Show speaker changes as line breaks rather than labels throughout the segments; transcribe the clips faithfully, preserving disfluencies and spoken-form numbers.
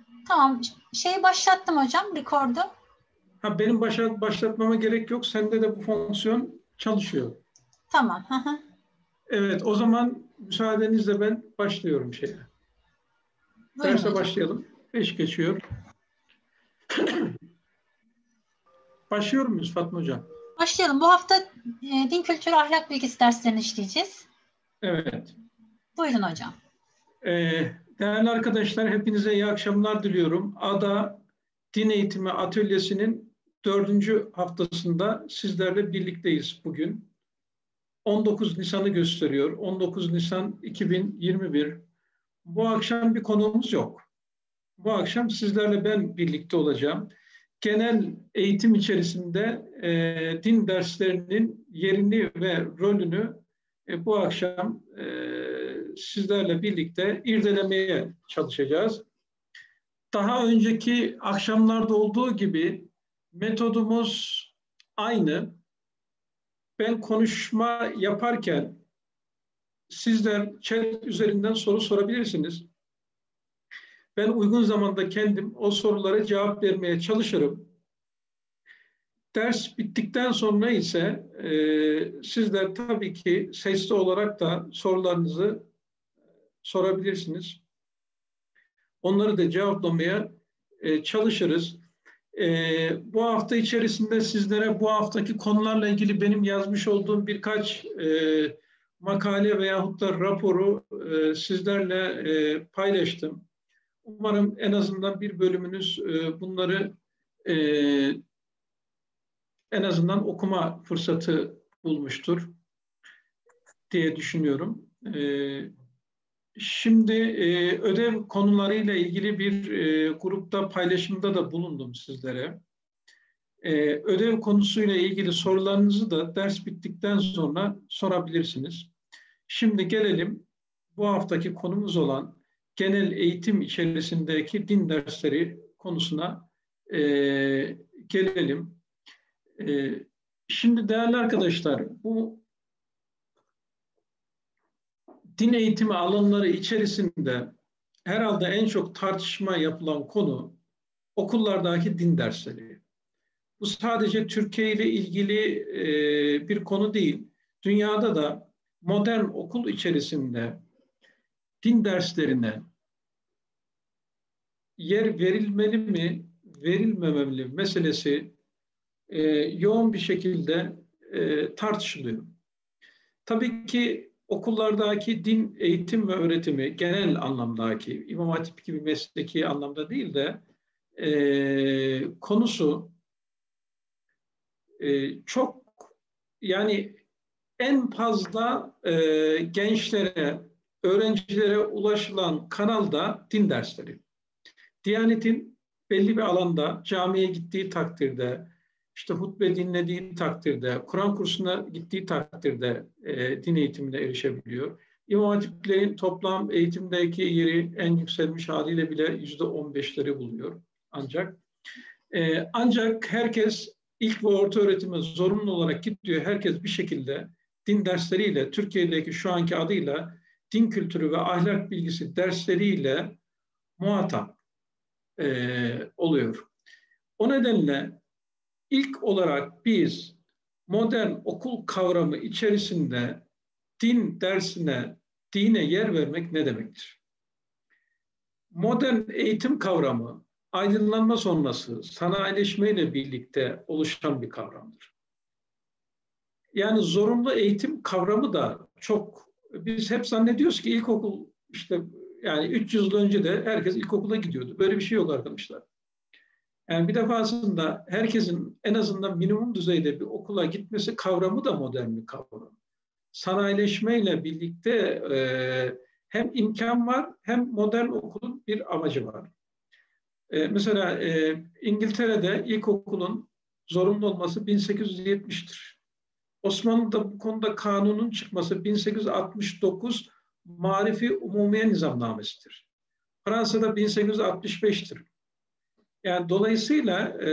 Tamam. Şeyi başlattım hocam. Record'u.
Ha, benim başa, başlatmama gerek yok. Sende de bu fonksiyon çalışıyor.
Tamam. Hı hı.
Evet, o zaman müsaadenizle ben başlıyorum şeye.
Buyurun
Derse
hocam.
başlayalım. Beş geçiyor. Başlıyor muyuz Fatma Hocam?
Başlayalım. Bu hafta e, din kültürü ahlak bilgisi derslerini işleyeceğiz.
Evet.
Buyurun hocam.
Ee, değerli arkadaşlar, hepinize iyi akşamlar diliyorum. Ada Din Eğitimi Atölyesi'nin dördüncü haftasında sizlerle birlikteyiz bugün. on dokuz Nisan'ı gösteriyor. on dokuz Nisan iki bin yirmi bir. Bu akşam bir konuğumuz yok. Bu akşam sizlerle ben birlikte olacağım. Genel eğitim içerisinde e, din derslerinin yerini ve rolünü e, bu akşam e, sizlerle birlikte irdelemeye çalışacağız. Daha önceki akşamlarda olduğu gibi metodumuz aynı. Ben konuşma yaparken sizler chat üzerinden soru sorabilirsiniz. Ben uygun zamanda kendim o sorulara cevap vermeye çalışırım. Ders bittikten sonra ise e, sizler tabii ki sesli olarak da sorularınızı sorabilirsiniz. Onları da cevaplamaya e, çalışırız. E, bu hafta içerisinde sizlere bu haftaki konularla ilgili benim yazmış olduğum birkaç e, makale veyahut da raporu e, sizlerle e, paylaştım. Umarım en azından bir bölümünüz e, bunları e, en azından okuma fırsatı bulmuştur diye düşünüyorum. E, şimdi e, ödev konularıyla ilgili bir e, grupta paylaşımda da bulundum sizlere. E, ödev konusuyla ilgili sorularınızı da ders bittikten sonra sorabilirsiniz. Şimdi gelelim bu haftaki konumuz olan genel eğitim içerisindeki din dersleri konusuna e, gelelim. E, şimdi değerli arkadaşlar, bu din eğitimi alanları içerisinde herhalde en çok tartışma yapılan konu okullardaki din dersleri. Bu sadece Türkiye ile ilgili e, bir konu değil. Dünyada da modern okul içerisinde din derslerine yer verilmeli mi, verilmemeli meselesi e, yoğun bir şekilde e, tartışılıyor. Tabii ki okullardaki din eğitim ve öğretimi genel anlamdaki, İmam Hatip gibi mesleki anlamda değil de e, konusu e, çok yani en fazla e, gençlere, öğrencilere ulaşılan kanalda din dersleri. Diyanet'in belli bir alanda camiye gittiği takdirde, işte hutbe dinlediği takdirde, Kur'an kursuna gittiği takdirde e, din eğitimine erişebiliyor. İmam Hatiplerin toplam eğitimdeki yeri en yükselmiş haliyle bile yüzde on beşleri buluyor. Ancak e, ancak herkes ilk ve orta öğretime zorunlu olarak gidiyor. Herkes bir şekilde din dersleriyle, Türkiye'deki şu anki adıyla din kültürü ve ahlak bilgisi dersleriyle muhatap e, oluyor. O nedenle ilk olarak biz modern okul kavramı içerisinde din dersine, dine yer vermek ne demektir? Modern eğitim kavramı aydınlanma sonrası sanayileşmeyle birlikte oluşan bir kavramdır. Yani zorunlu eğitim kavramı da çok, biz hep zannediyoruz ki ilkokul işte yani üç yüz yıl önce de herkes ilkokula gidiyordu. Böyle bir şey yok arkadaşlar. Yani bir defasında herkesin en azından minimum düzeyde bir okula gitmesi kavramı da modern bir kavram. Sanayileşmeyle birlikte e, hem imkan var hem modern okulun bir amacı var. E, mesela e, İngiltere'de ilkokulun zorunlu olması bin sekiz yüz yetmiştir. Osmanlı'da bu konuda kanunun çıkması bin sekiz yüz altmış dokuz Marifi Umumiye Nizamnamesi'dir. Fransa'da bin sekiz yüz altmış beştir. Yani dolayısıyla e,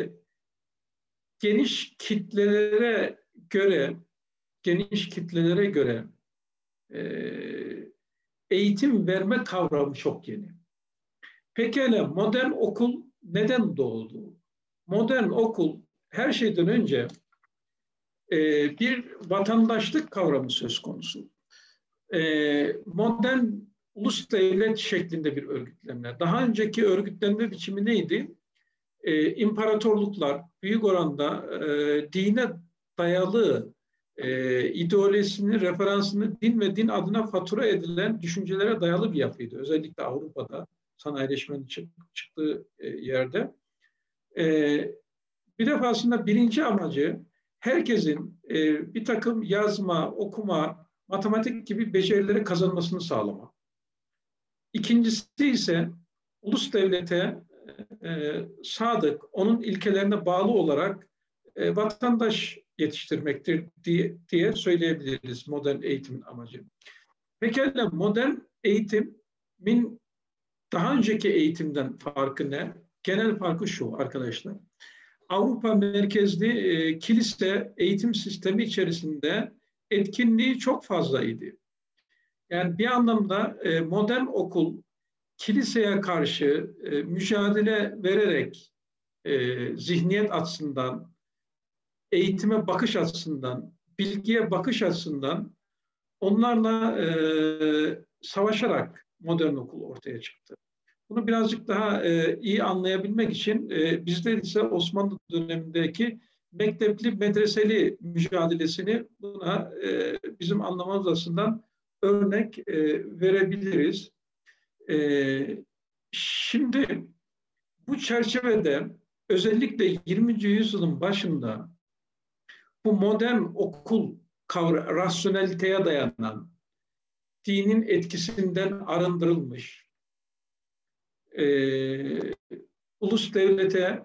geniş kitlelere göre geniş kitlelere göre e, eğitim verme kavramı çok yeni. Pekala modern okul neden doğdu? Modern okul her şeyden önce e, bir vatandaşlık kavramı söz konusu. E, modern ulus devlet şeklinde bir örgütlenme. Daha önceki örgütlenme biçimi neydi? E, imparatorluklar büyük oranda e, dine dayalı e, ideolojisini, referansını din ve din adına fatura edilen düşüncelere dayalı bir yapıydı. Özellikle Avrupa'da sanayileşmenin çık, çıktığı e, yerde. E, bir defasında birinci amacı herkesin e, bir takım yazma, okuma, matematik gibi becerileri kazanmasını sağlamak. İkincisi ise ulus devlete e, sadık, onun ilkelerine bağlı olarak e, vatandaş yetiştirmektir diye, diye söyleyebiliriz modern eğitimin amacı. Pekala modern eğitimin daha önceki eğitimden farkı ne? Genel farkı şu arkadaşlar. Avrupa merkezli e, kilise eğitim sistemi içerisinde etkinliği çok fazlaydı. Yani bir anlamda e, modern okul kiliseye karşı e, mücadele vererek e, zihniyet açısından, eğitime bakış açısından, bilgiye bakış açısından onlarla e, savaşarak modern okul ortaya çıktı. Bunu birazcık daha e, iyi anlayabilmek için e, bizler ise Osmanlı dönemindeki mektepli medreseli mücadelesini buna e, bizim anlamamız açısından örnek e, verebiliriz. E, şimdi bu çerçevede özellikle yirminci yüzyılın başında bu modern okul kavra, rasyoneliteye dayanan, dinin etkisinden arındırılmış, e, ulus devlete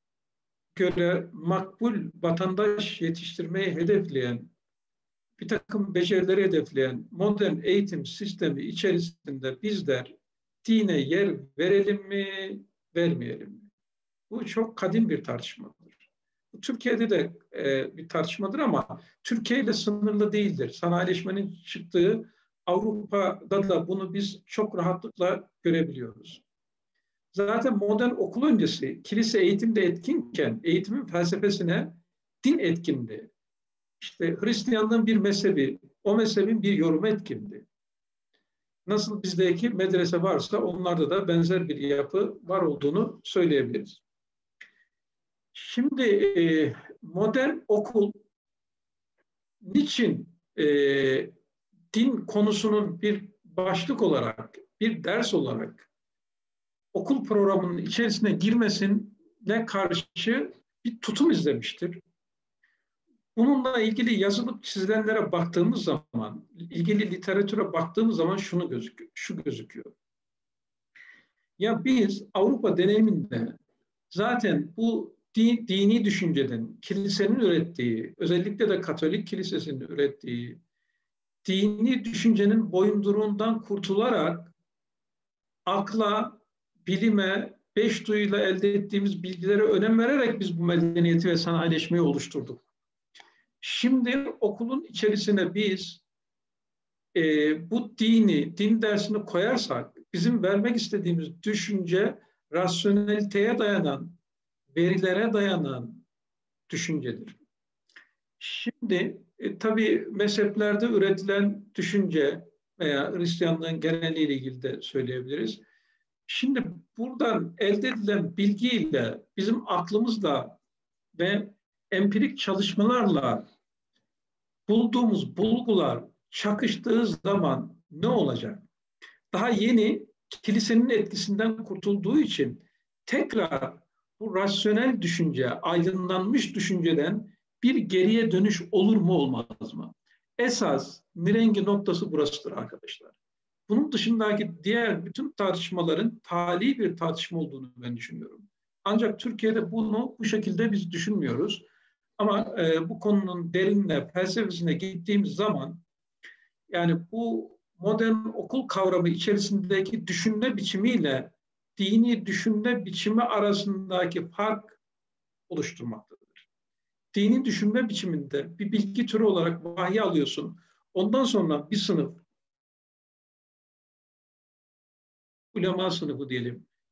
göre makbul vatandaş yetiştirmeyi hedefleyen, bir takım becerileri hedefleyen modern eğitim sistemi içerisinde bizler dine yer verelim mi, vermeyelim mi? Bu çok kadim bir tartışmadır. Bu Türkiye'de de e, bir tartışmadır ama Türkiye ile sınırlı değildir. Sanayileşmenin çıktığı Avrupa'da da bunu biz çok rahatlıkla görebiliyoruz. Zaten modern okul öncesi kilise eğitimde etkinken eğitimin felsefesine din etkindi. İşte Hristiyanlığın bir mezhebi, o mezhebin bir yorumu etkindi. Nasıl bizdeki medrese varsa onlarda da benzer bir yapı var olduğunu söyleyebiliriz. Şimdi e, modern okul niçin e, din konusunun bir başlık olarak, bir ders olarak okul programının içerisine girmesine karşı bir tutum izlemiştir. Bununla ilgili yazılıp çizilenlere baktığımız zaman, ilgili literatüre baktığımız zaman şunu gözüküyor, şu gözüküyor. Ya biz Avrupa deneyiminde zaten bu din, dini düşüncenin, kilisenin ürettiği, özellikle de Katolik kilisesinin ürettiği dini düşüncenin boyunduruğundan kurtularak akla, bilime, beş duyuyla elde ettiğimiz bilgilere önem vererek biz bu medeniyeti ve sanayileşmeyi oluşturduk. Şimdi okulun içerisine biz e, bu dini, din dersini koyarsak bizim vermek istediğimiz düşünce rasyoneliteye dayanan, verilere dayanan düşüncedir. Şimdi e, tabii mezheplerde üretilen düşünce veya Hristiyanlığın geneliyle ilgili de söyleyebiliriz. Şimdi buradan elde edilen bilgiyle bizim aklımızla ve empirik çalışmalarla bulduğumuz bulgular çakıştığı zaman ne olacak? Daha yeni kilisenin etkisinden kurtulduğu için tekrar bu rasyonel düşünce, aydınlanmış düşünceden bir geriye dönüş olur mu olmaz mı? Esas mirengi noktası burasıdır arkadaşlar. Bunun dışındaki diğer bütün tartışmaların tali bir tartışma olduğunu ben düşünüyorum. Ancak Türkiye'de bunu bu şekilde biz düşünmüyoruz. Ama e, bu konunun derinine, felsefesine gittiğimiz zaman yani bu modern okul kavramı içerisindeki düşünme biçimiyle dini düşünme biçimi arasındaki fark oluşturmaktadır. Dini düşünme biçiminde bir bilgi türü olarak vahiy alıyorsun. Ondan sonra bir sınıf, ulema sınıfı diyelim,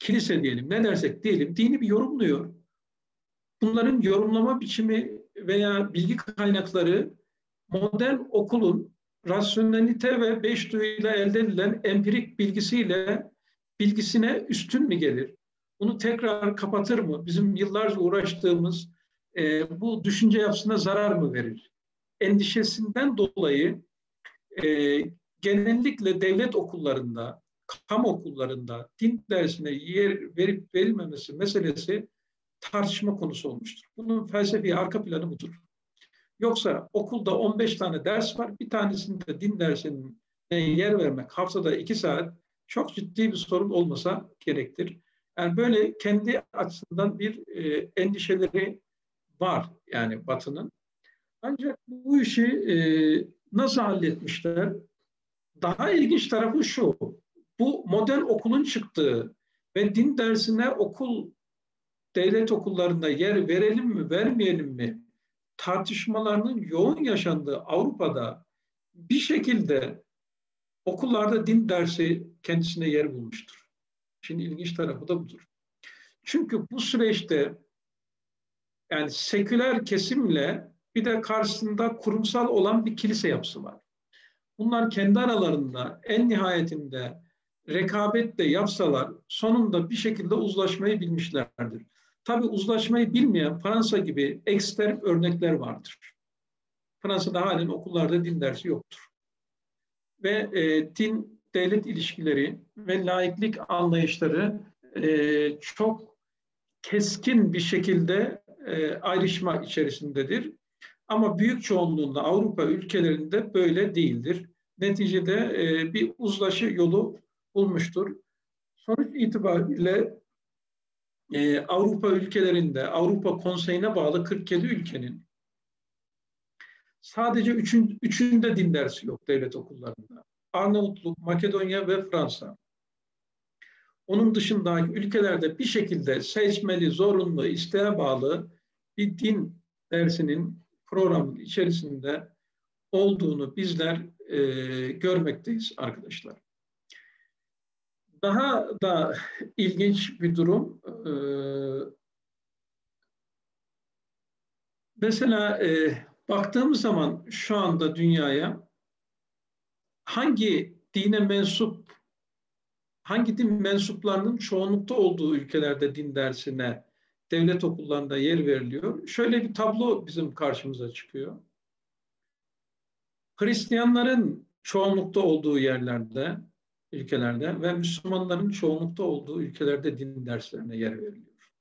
kilise diyelim, ne dersek diyelim, dini bir yorumluyor. Bunların yorumlama biçimi veya bilgi kaynakları modern okulun rasyonelite ve beş duyuyla elde edilen empirik bilgisiyle bilgisine üstün mü gelir? Bunu tekrar kapatır mı? Bizim yıllarca uğraştığımız e, bu düşünce yapısına zarar mı verir? Endişesinden dolayı e, genellikle devlet okullarında, kamu okullarında din dersine yer verip verilmemesi meselesi tartışma konusu olmuştur. Bunun felsefi arka planı budur. Yoksa okulda on beş tane ders var, bir tanesinde din dersine yer vermek haftada iki saat çok ciddi bir sorun olmasa gerektir. Yani böyle kendi açısından bir e, endişeleri var yani Batı'nın. Ancak bu işi e, nasıl halletmişler? Daha ilginç tarafı şu, bu modern okulun çıktığı ve din dersine okul, devlet okullarında yer verelim mi, vermeyelim mi tartışmalarının yoğun yaşandığı Avrupa'da bir şekilde okullarda din dersi kendisine yer bulmuştur. Şimdi ilginç tarafı da budur. Çünkü bu süreçte yani seküler kesimle bir de karşısında kurumsal olan bir kilise yapısı var. Bunlar kendi aralarında en nihayetinde rekabet de yapsalar sonunda bir şekilde uzlaşmayı bilmişlerdir. Tabii uzlaşmayı bilmeyen Fransa gibi ekstrem örnekler vardır. Fransa'da halen okullarda din dersi yoktur. Ve e, din devlet ilişkileri ve laiklik anlayışları e, çok keskin bir şekilde e, ayrışma içerisindedir. Ama büyük çoğunluğunda Avrupa ülkelerinde böyle değildir. Neticede e, bir uzlaşı yolu bulmuştur. Sonuç itibariyle e, Avrupa ülkelerinde, Avrupa Konseyi'ne bağlı kırk yedi ülkenin sadece üçün, üçünde din dersi yok devlet okullarında. Arnavutluk, Makedonya ve Fransa. Onun dışındaki ülkelerde bir şekilde seçmeli, zorunlu, isteğe bağlı bir din dersinin programın içerisinde olduğunu bizler e, görmekteyiz arkadaşlar. Daha da ilginç bir durum. E, mesela e, baktığımız zaman şu anda dünyaya hangi dine mensup, hangi din mensuplarının çoğunlukta olduğu ülkelerde din dersine devlet okullarında yer veriliyor. Şöyle bir tablo bizim karşımıza çıkıyor. Hristiyanların çoğunlukta olduğu yerlerde, ülkelerde ve Müslümanların çoğunlukta olduğu ülkelerde din derslerine yer veriliyor.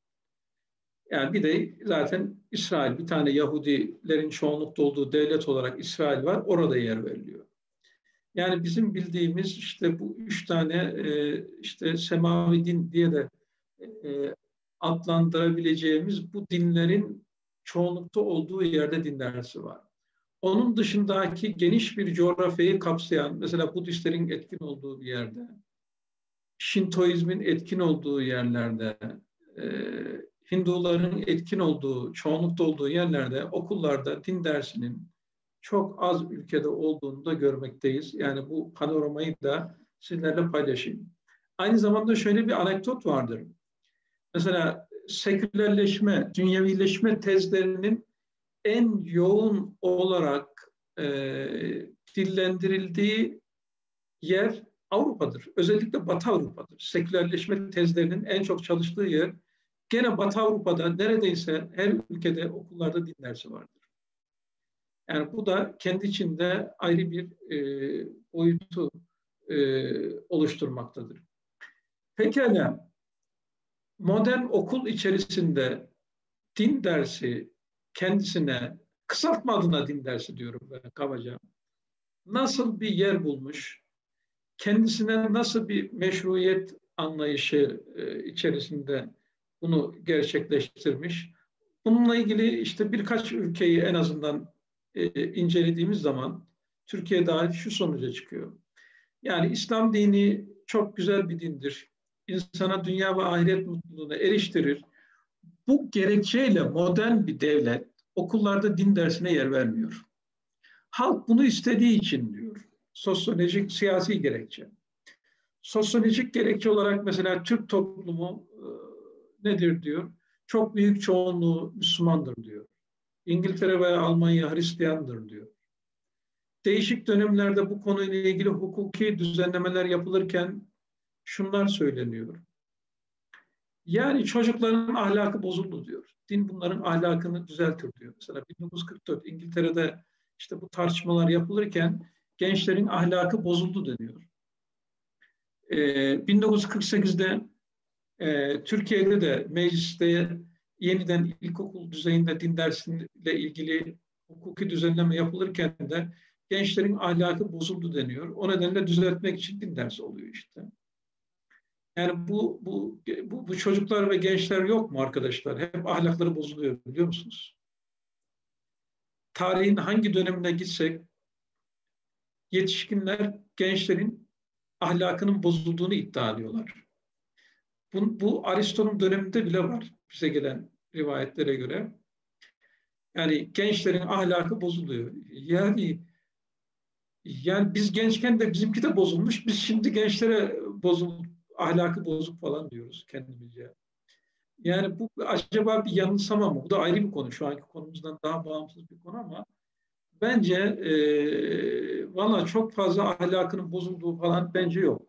Yani bir de zaten İsrail, bir tane Yahudilerin çoğunlukta olduğu devlet olarak İsrail var, orada yer veriliyor. Yani bizim bildiğimiz işte bu üç tane e, işte semavi din diye de e, adlandırabileceğimiz bu dinlerin çoğunlukta olduğu yerde din dersi var. Onun dışındaki geniş bir coğrafyayı kapsayan, mesela Budistlerin etkin olduğu bir yerde, Şintoizmin etkin olduğu yerlerde, e, Hinduların etkin olduğu, çoğunlukta olduğu yerlerde okullarda din dersinin çok az ülkede olduğunu da görmekteyiz. Yani bu panoramayı da sizlerle paylaşayım. Aynı zamanda şöyle bir anekdot vardır. Mesela sekülerleşme, dünyevileşme tezlerinin en yoğun olarak e, dillendirildiği yer Avrupa'dır. Özellikle Batı Avrupa'dır. Sekülerleşme tezlerinin en çok çalıştığı yer gene Batı Avrupa'da neredeyse her ülkede okullarda din dersi vardır. Yani bu da kendi içinde ayrı bir e, boyutu e, oluşturmaktadır. Pekala, modern okul içerisinde din dersi kendisine, kısaltma adına din dersi diyorum ben kabaca, nasıl bir yer bulmuş, kendisine nasıl bir meşruiyet anlayışı e, içerisinde bunu gerçekleştirmiş. Bununla ilgili işte birkaç ülkeyi en azından e, incelediğimiz zaman Türkiye dahil şu sonuca çıkıyor. Yani İslam dini çok güzel bir dindir. İnsana dünya ve ahiret mutluluğuna eriştirir. Bu gerekçeyle modern bir devlet okullarda din dersine yer vermiyor. Halk bunu istediği için diyor. Sosyolojik, siyasi gerekçe. Sosyolojik gerekçe olarak mesela Türk toplumu e, nedir diyor? Çok büyük çoğunluğu Müslümandır diyor. İngiltere ve Almanya Hristiyandır diyor. Değişik dönemlerde bu konuyla ilgili hukuki düzenlemeler yapılırken şunlar söyleniyor. Yani çocukların ahlakı bozuldu diyor. Din bunların ahlakını düzeltir diyor. Mesela bin dokuz yüz kırk dört İngiltere'de işte bu tartışmalar yapılırken gençlerin ahlakı bozuldu deniyor. Ee, bin dokuz yüz kırk sekizde e, Türkiye'de de mecliste yeniden ilkokul düzeyinde din dersiyle ilgili hukuki düzenleme yapılırken de gençlerin ahlakı bozuldu deniyor. O nedenle düzeltmek için din dersi oluyor işte. Yani bu, bu, bu, bu çocuklar ve gençler yok mu arkadaşlar? Hep ahlakları bozuluyor biliyor musunuz? Tarihin hangi dönemine gitsek yetişkinler gençlerin ahlakının bozulduğunu iddia ediyorlar. Bu, bu Aristo'nun döneminde bile var bize gelen rivayetlere göre. Yani gençlerin ahlakı bozuluyor. Yani yani biz gençken de bizimki de bozulmuş. Biz şimdi gençlere bozul, ahlakı bozuk falan diyoruz kendimizce. Yani bu acaba bir yanılsama mı? Bu da ayrı bir konu. Şu anki konumuzdan daha bağımsız bir konu ama bence e, valla çok fazla ahlakının bozulduğu falan bence yok.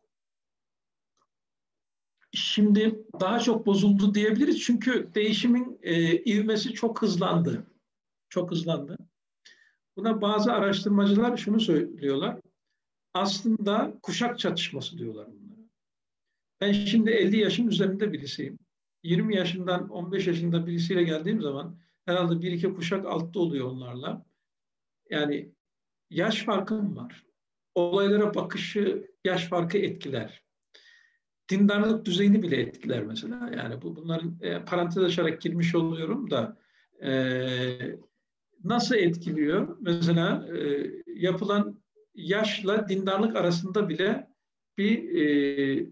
Şimdi daha çok bozuldu diyebiliriz çünkü değişimin e, ivmesi çok hızlandı. Çok hızlandı. Buna bazı araştırmacılar şunu söylüyorlar. Aslında kuşak çatışması diyorlar bunlara. Ben şimdi elli yaşın üzerinde birisiyim. yirmi yaşından on beş yaşında birisiyle geldiğim zaman herhalde bir iki kuşak altta oluyor onlarla. Yani yaş farkım var. Olaylara bakışı yaş farkı etkiler. Dindarlık düzeyini bile etkiler mesela. Yani bu bunların e, parantez açarak girmiş oluyorum da e, nasıl etkiliyor? Mesela e, yapılan yaşla dindarlık arasında bile bir e,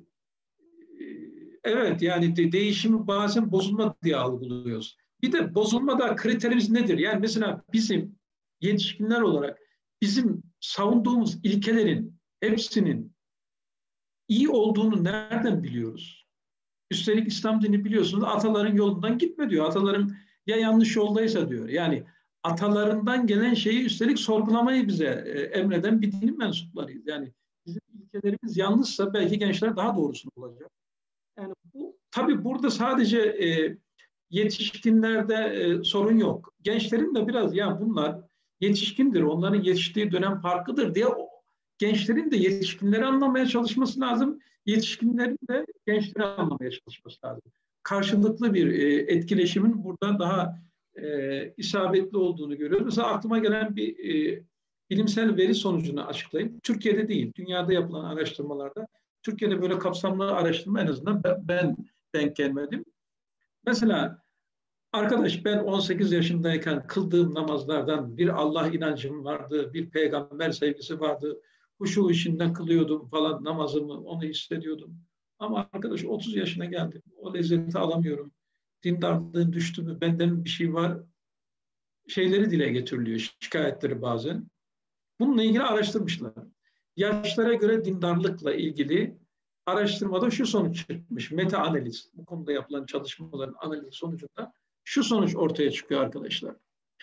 evet yani de, değişimi bazen bozulma diye algılıyoruz. Bir de bozulmada kriterimiz nedir? Yani mesela bizim yetişkinler olarak bizim savunduğumuz ilkelerin hepsinin iyi olduğunu nereden biliyoruz? Üstelik İslam dini biliyorsunuz ataların yolundan gitme diyor. Ataların ya yanlış yoldaysa diyor. Yani atalarından gelen şeyi üstelik sorgulamayı bize e, emreden bir dinin mensuplarıyız. Yani bizim ilkelerimiz yanlışsa belki gençler daha doğrusunu bulacak. Yani bu tabii burada sadece e, yetişkinlerde e, sorun yok. Gençlerin de biraz ya bunlar yetişkindir, onların yetiştiği dönem farklıdır diye o, gençlerin de yetişkinleri anlamaya çalışması lazım. Yetişkinlerin de gençleri anlamaya çalışması lazım. Karşılıklı bir e, etkileşimin burada daha e, isabetli olduğunu görüyoruz. Mesela aklıma gelen bir e, bilimsel veri sonucunu açıklayayım. Türkiye'de değil, dünyada yapılan araştırmalarda Türkiye'de böyle kapsamlı araştırma en azından ben, ben denk gelmedim. Mesela arkadaş ben on sekiz yaşındayken kıldığım namazlardan bir Allah inancım vardı, bir peygamber sevgisi vardı. Huşu işinden kılıyordum falan namazımı, onu hissediyordum. Ama arkadaş otuz yaşına geldim. O lezzeti alamıyorum. Dindarlığın düştü mü, benden bir şey var. Şeyleri dile getiriliyor, şikayetleri bazen. Bununla ilgili araştırmışlar. Yaşlara göre dindarlıkla ilgili araştırmada şu sonuç çıkmış. Meta analiz, bu konuda yapılan çalışmaların analizi sonucunda şu sonuç ortaya çıkıyor arkadaşlar.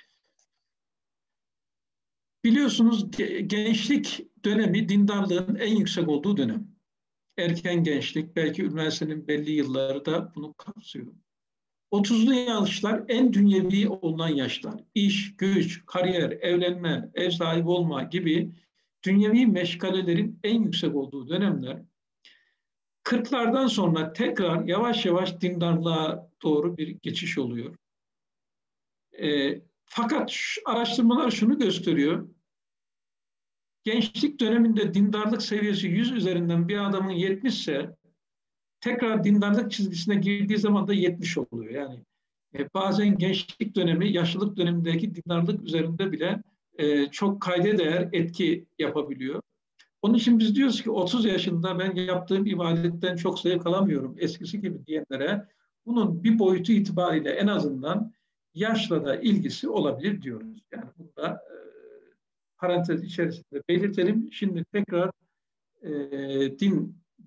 Biliyorsunuz gençlik dönemi dindarlığın en yüksek olduğu dönem. Erken gençlik, belki üniversitenin belli yılları da bunu kapsıyor. otuzlu yaşlar en dünyevi olunan yaşlar. İş, güç, kariyer, evlenme, ev sahibi olma gibi dünyevi meşgalelerin en yüksek olduğu dönemler. kırklardan sonra tekrar yavaş yavaş dindarlığa doğru bir geçiş oluyor. E, fakat şu, araştırmalar şunu gösteriyor. Gençlik döneminde dindarlık seviyesi yüz üzerinden bir adamın yetmiş ise tekrar dindarlık çizgisine girdiği zaman da yetmiş oluyor. Yani e, bazen gençlik dönemi, yaşlılık dönemindeki dindarlık üzerinde bile e, çok kayda değer etki yapabiliyor. Onun için biz diyoruz ki otuz yaşında ben yaptığım ibadetten çok zevk alamıyorum eskisi gibi diyenlere bunun bir boyutu itibariyle en azından yaşla da ilgisi olabilir diyoruz. Yani bunu da e, parantez içerisinde belirtelim. Şimdi tekrar e, din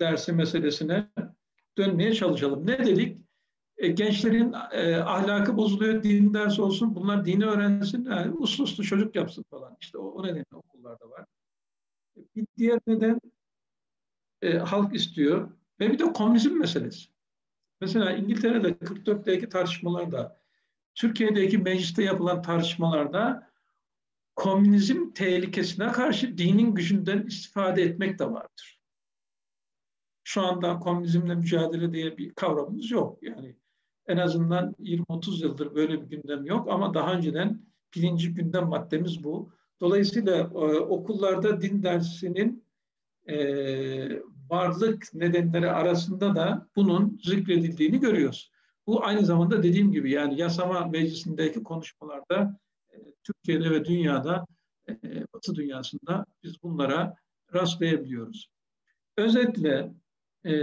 dersi meselesine dönmeye çalışalım. Ne dedik? E, gençlerin e, ahlakı bozuluyor, din dersi olsun, bunlar dini öğrensin, yani uslu uslu çocuk yapsın falan. İşte o, o nedenle okullarda var. Bir diğer neden e, halk istiyor ve bir de komünizm meselesi. Mesela İngiltere'de kırk dörtteki tartışmalarda, Türkiye'deki mecliste yapılan tartışmalarda komünizm tehlikesine karşı dinin gücünden istifade etmek de vardır. Şu anda komünizmle mücadele diye bir kavramımız yok. Yani en azından yirmi otuz yıldır böyle bir gündem yok ama daha önceden birinci gündem maddemiz bu. Dolayısıyla e, okullarda din dersinin e, varlık nedenleri arasında da bunun zikredildiğini görüyoruz. Bu aynı zamanda dediğim gibi yani yasama meclisindeki konuşmalarda e, Türkiye'de ve dünyada, e, Batı dünyasında biz bunlara rastlayabiliyoruz. Özetle e,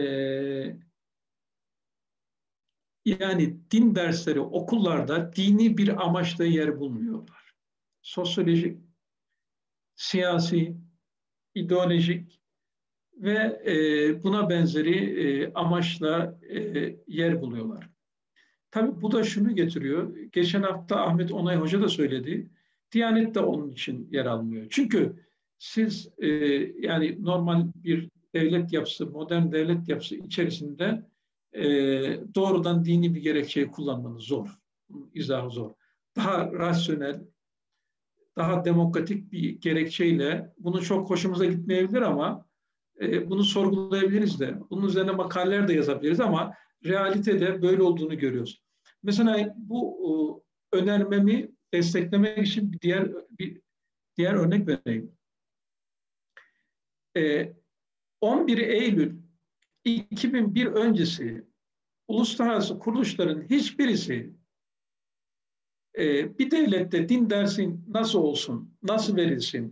yani din dersleri okullarda dini bir amaçla yer bulmuyorlar. Sosyolojik, siyasi, ideolojik ve e, buna benzeri e, amaçla e, yer buluyorlar. Tabii bu da şunu getiriyor. Geçen hafta Ahmet Onay Hoca da söyledi. Diyanet de onun için yer almıyor. Çünkü siz e, yani normal bir devlet yapısı, modern devlet yapısı içerisinde e, doğrudan dini bir gerekçeyi kullanmanız zor. İzahı zor. Daha rasyonel, daha demokratik bir gerekçeyle bunu çok hoşumuza gitmeyebilir ama e, bunu sorgulayabiliriz de. Bunun üzerine makaleler de yazabiliriz ama realitede böyle olduğunu görüyoruz. Mesela bu e, önermemi desteklemek için bir diğer bir diğer örnek vereyim. E, on bir Eylül iki bin bir öncesi uluslararası kuruluşların hiçbirisi e, bir devlette din dersi nasıl olsun, nasıl verilsin,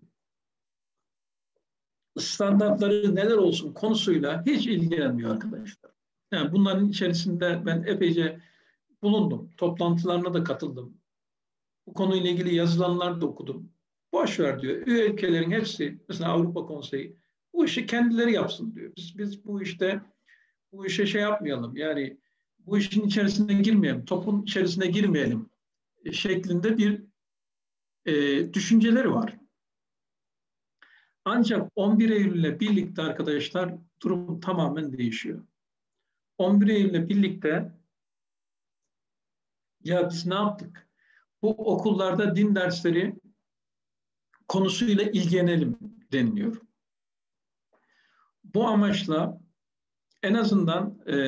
standartları neler olsun konusuyla hiç ilgilenmiyor arkadaşlar. Yani bunların içerisinde ben epeyce bulundum. Toplantılarına da katıldım. Bu konuyla ilgili yazılanlar da okudum. Boş ver diyor. Üye ülkelerin hepsi, mesela Avrupa Konseyi, bu işi kendileri yapsın diyor. Biz, biz bu işte bu işe şey yapmayalım. Yani bu işin içerisine girmeyelim, topun içerisine girmeyelim şeklinde bir e, düşünceleri var. Ancak on bir Eylül ile birlikte arkadaşlar durum tamamen değişiyor. on bir Eylül ile birlikte ya biz ne yaptık? Bu okullarda din dersleri konusuyla ilgilenelim deniliyor. Bu amaçla en azından e,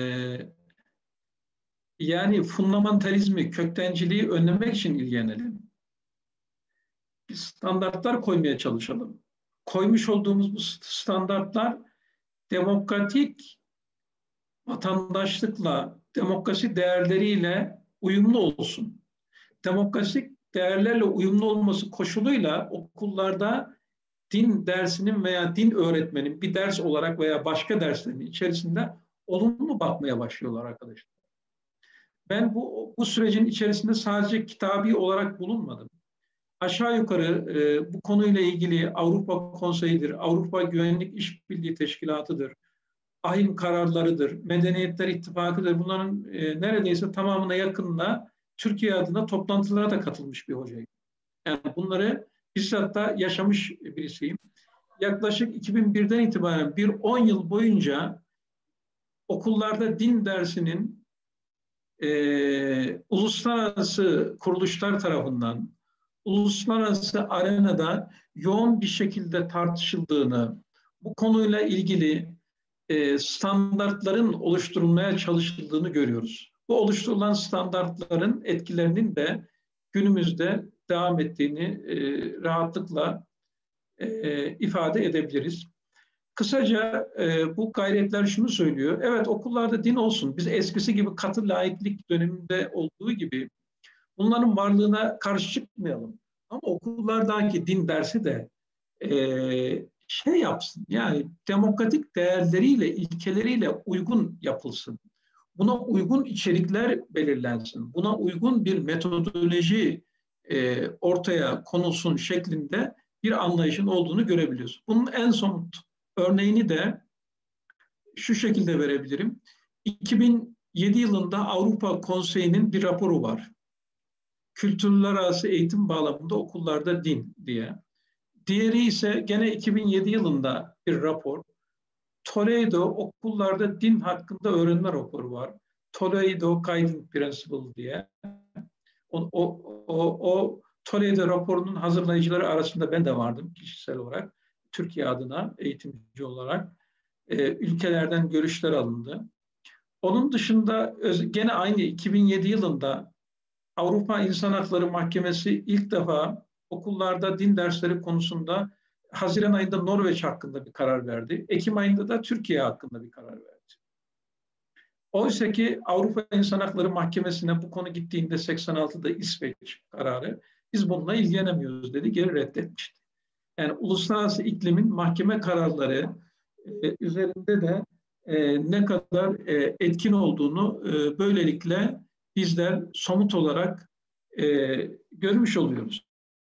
yani fundamentalizmi, köktenciliği önlemek için ilgilenelim. Biz standartlar koymaya çalışalım. Koymuş olduğumuz bu standartlar demokratik vatandaşlıkla, demokrasi değerleriyle uyumlu olsun. Demokratik değerlerle uyumlu olması koşuluyla okullarda din dersinin veya din öğretmenin bir ders olarak veya başka derslerin içerisinde olumlu bakmaya başlıyorlar arkadaşlar. Ben bu, bu sürecin içerisinde sadece kitabi olarak bulunmadım. Aşağı yukarı e, bu konuyla ilgili Avrupa Konseyi'dir, Avrupa Güvenlik İşbirliği Teşkilatı'dır, A H İ M kararlarıdır, Medeniyetler İttifakı'dır. Bunların e, neredeyse tamamına yakınına Türkiye adına toplantılara da katılmış bir hocayım. Yani bunları bizzat da yaşamış birisiyim. Yaklaşık iki bin birden itibaren bir on yıl boyunca okullarda din dersinin e, uluslararası kuruluşlar tarafından, uluslararası arenada yoğun bir şekilde tartışıldığını, bu konuyla ilgili e, standartların oluşturulmaya çalışıldığını görüyoruz. Bu oluşturulan standartların etkilerinin de günümüzde devam ettiğini e, rahatlıkla e, ifade edebiliriz. Kısaca e, bu gayretler şunu söylüyor. Evet, okullarda din olsun. Biz eskisi gibi katı laiklik döneminde olduğu gibi bunların varlığına karşı çıkmayalım. Ama okullardaki din dersi de e, şey yapsın. Yani demokratik değerleriyle, ilkeleriyle uygun yapılsın. Buna uygun içerikler belirlensin. Buna uygun bir metodoloji e, ortaya konulsun şeklinde bir anlayışın olduğunu görebiliyoruz. Bunun en somut örneğini de şu şekilde verebilirim. iki bin yedi yılında Avrupa Konseyi'nin bir raporu var. Kültürler arası eğitim bağlamında okullarda din diye. Diğeri ise gene iki bin yedi yılında bir rapor. Toledo okullarda din hakkında öğrenme raporu var. Toledo Guiding Principle diye. O, o, o, o Toledo raporunun hazırlayıcıları arasında ben de vardım kişisel olarak. Türkiye adına eğitimci olarak e, ülkelerden görüşler alındı. Onun dışında gene aynı iki bin yedi yılında Avrupa İnsan Hakları Mahkemesi ilk defa okullarda din dersleri konusunda Haziran ayında Norveç hakkında bir karar verdi. Ekim ayında da Türkiye hakkında bir karar verdi. Oysa ki Avrupa İnsan Hakları Mahkemesi'ne bu konu gittiğinde seksen altıda İsveç kararı biz bununla ilgilenemiyoruz dedi, geri reddetmişti. Yani uluslararası iklimin mahkeme kararları e, üzerinde de e, ne kadar e, etkin olduğunu e, böylelikle bizler somut olarak e, görmüş oluyoruz.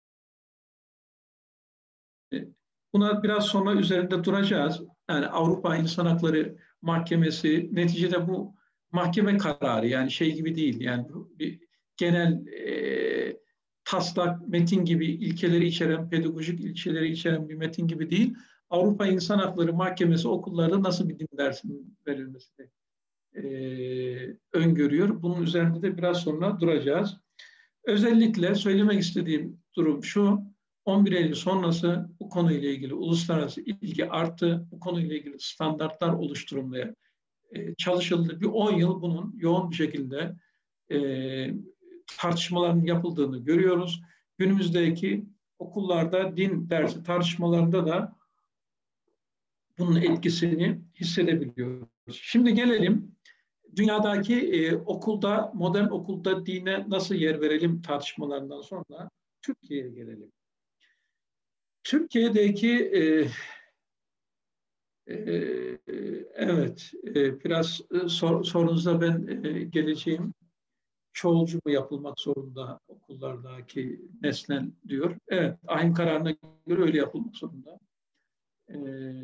E, buna biraz sonra üzerinde duracağız. Yani Avrupa İnsan Hakları Mahkemesi neticede bu mahkeme kararı, yani şey gibi değil, yani bir genel e, taslak metin gibi ilkeleri içeren, pedagojik ilkeleri içeren bir metin gibi değil. Avrupa İnsan Hakları Mahkemesi okullarda nasıl bir din dersinin verilmesini e, öngörüyor. Bunun üzerinde de biraz sonra duracağız. Özellikle söylemek istediğim durum şu: on bir Eylül sonrası bu konuyla ilgili uluslararası ilgi arttı. Bu konuyla ilgili standartlar oluşturulmaya e, çalışıldı. Bir on yıl bunun yoğun bir şekilde e, tartışmaların yapıldığını görüyoruz. Günümüzdeki okullarda din dersi tartışmalarında da bunun etkisini hissedebiliyoruz. Şimdi gelelim dünyadaki e, okulda, modern okulda dine nasıl yer verelim tartışmalarından sonra Türkiye'ye gelelim. Türkiye'deki e, e, evet e, biraz e, sor, sorunuza ben e, geleceğim. Çoğulcu mu yapılmak zorunda okullardaki nesnel diyor. Evet, ayin kararına göre öyle yapılmak zorunda. E,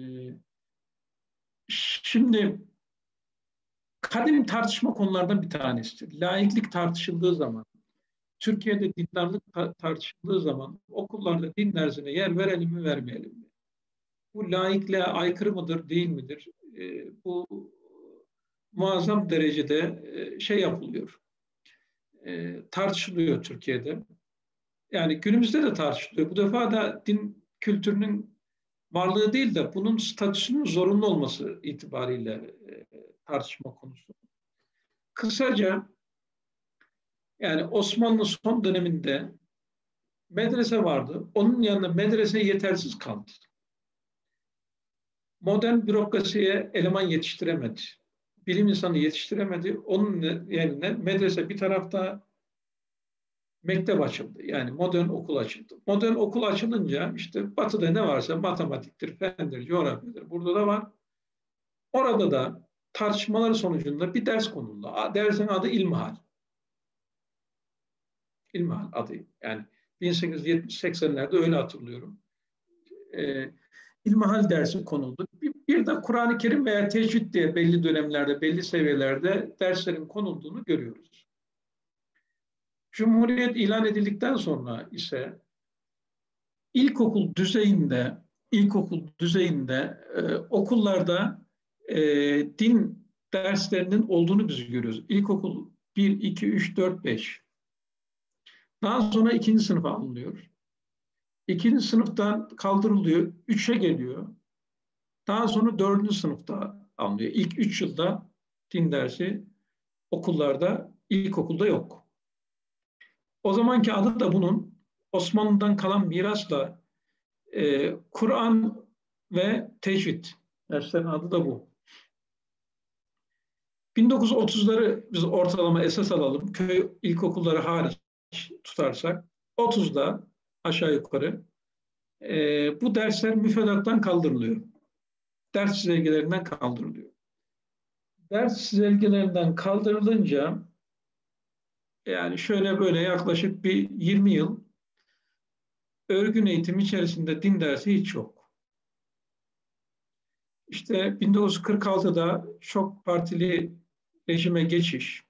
şimdi kadim tartışma konulardan bir tanesidir. Laiklik tartışıldığı zaman, Türkiye'de dindarlık tartışıldığı zaman okullarda din dersine yer verelim mi vermeyelim mi? Bu laikliğe aykırı mıdır değil midir? E, bu muazzam derecede e, şey yapılıyor, e, tartışılıyor Türkiye'de. Yani günümüzde de tartışılıyor. Bu defa da din kültürünün varlığı değil de bunun statüsünün zorunlu olması itibariyle e, tartışma konusu. Kısaca yani Osmanlı son döneminde medrese vardı. Onun yanında medrese yetersiz kaldı. Modern bürokrasiye eleman yetiştiremedi. Bilim insanı yetiştiremedi. Onun yerine medrese bir tarafta, mektep açıldı. Yani modern okul açıldı. Modern okul açılınca işte batıda ne varsa matematiktir, fendir, coğrafyadır. Burada da var. Orada da tartışmalar sonucunda bir ders konuldu. Dersin adı İlmihal. İlmihal adı. Yani bin sekiz yüz yetmiş seksenlerde öyle hatırlıyorum. Ee, İlmihal dersi konuldu. Bir, bir de Kur'an-ı Kerim veya tecvid diye belli dönemlerde, belli seviyelerde derslerin konulduğunu görüyoruz. Cumhuriyet ilan edildikten sonra ise ilkokul düzeyinde, ilkokul düzeyinde e, okullarda e, din derslerinin olduğunu biz görüyoruz. İlkokul bir, iki, üç, dört, beş. Daha sonra ikinci sınıfa alınıyor. İkinci sınıftan kaldırılıyor, üçe geliyor. Daha sonra dördüncü sınıfta alınıyor. İlk üç yılda din dersi okullarda, ilkokulda yok. O zamanki adı da bunun Osmanlı'dan kalan mirasla e, Kur'an ve tecvid. Derslerin adı da bu. bin dokuz yüz otuzları biz ortalama esas alalım. Köy ilkokulları hariç tutarsak otuzda aşağı yukarı e, bu dersler müfredattan kaldırılıyor. Ders çizelgelerinden kaldırılıyor. Ders çizelgelerinden kaldırılınca yani şöyle böyle yaklaşık bir yirmi yıl örgün eğitim içerisinde din dersi hiç yok. İşte bin dokuz yüz kırk altıda çok partili rejime geçiş,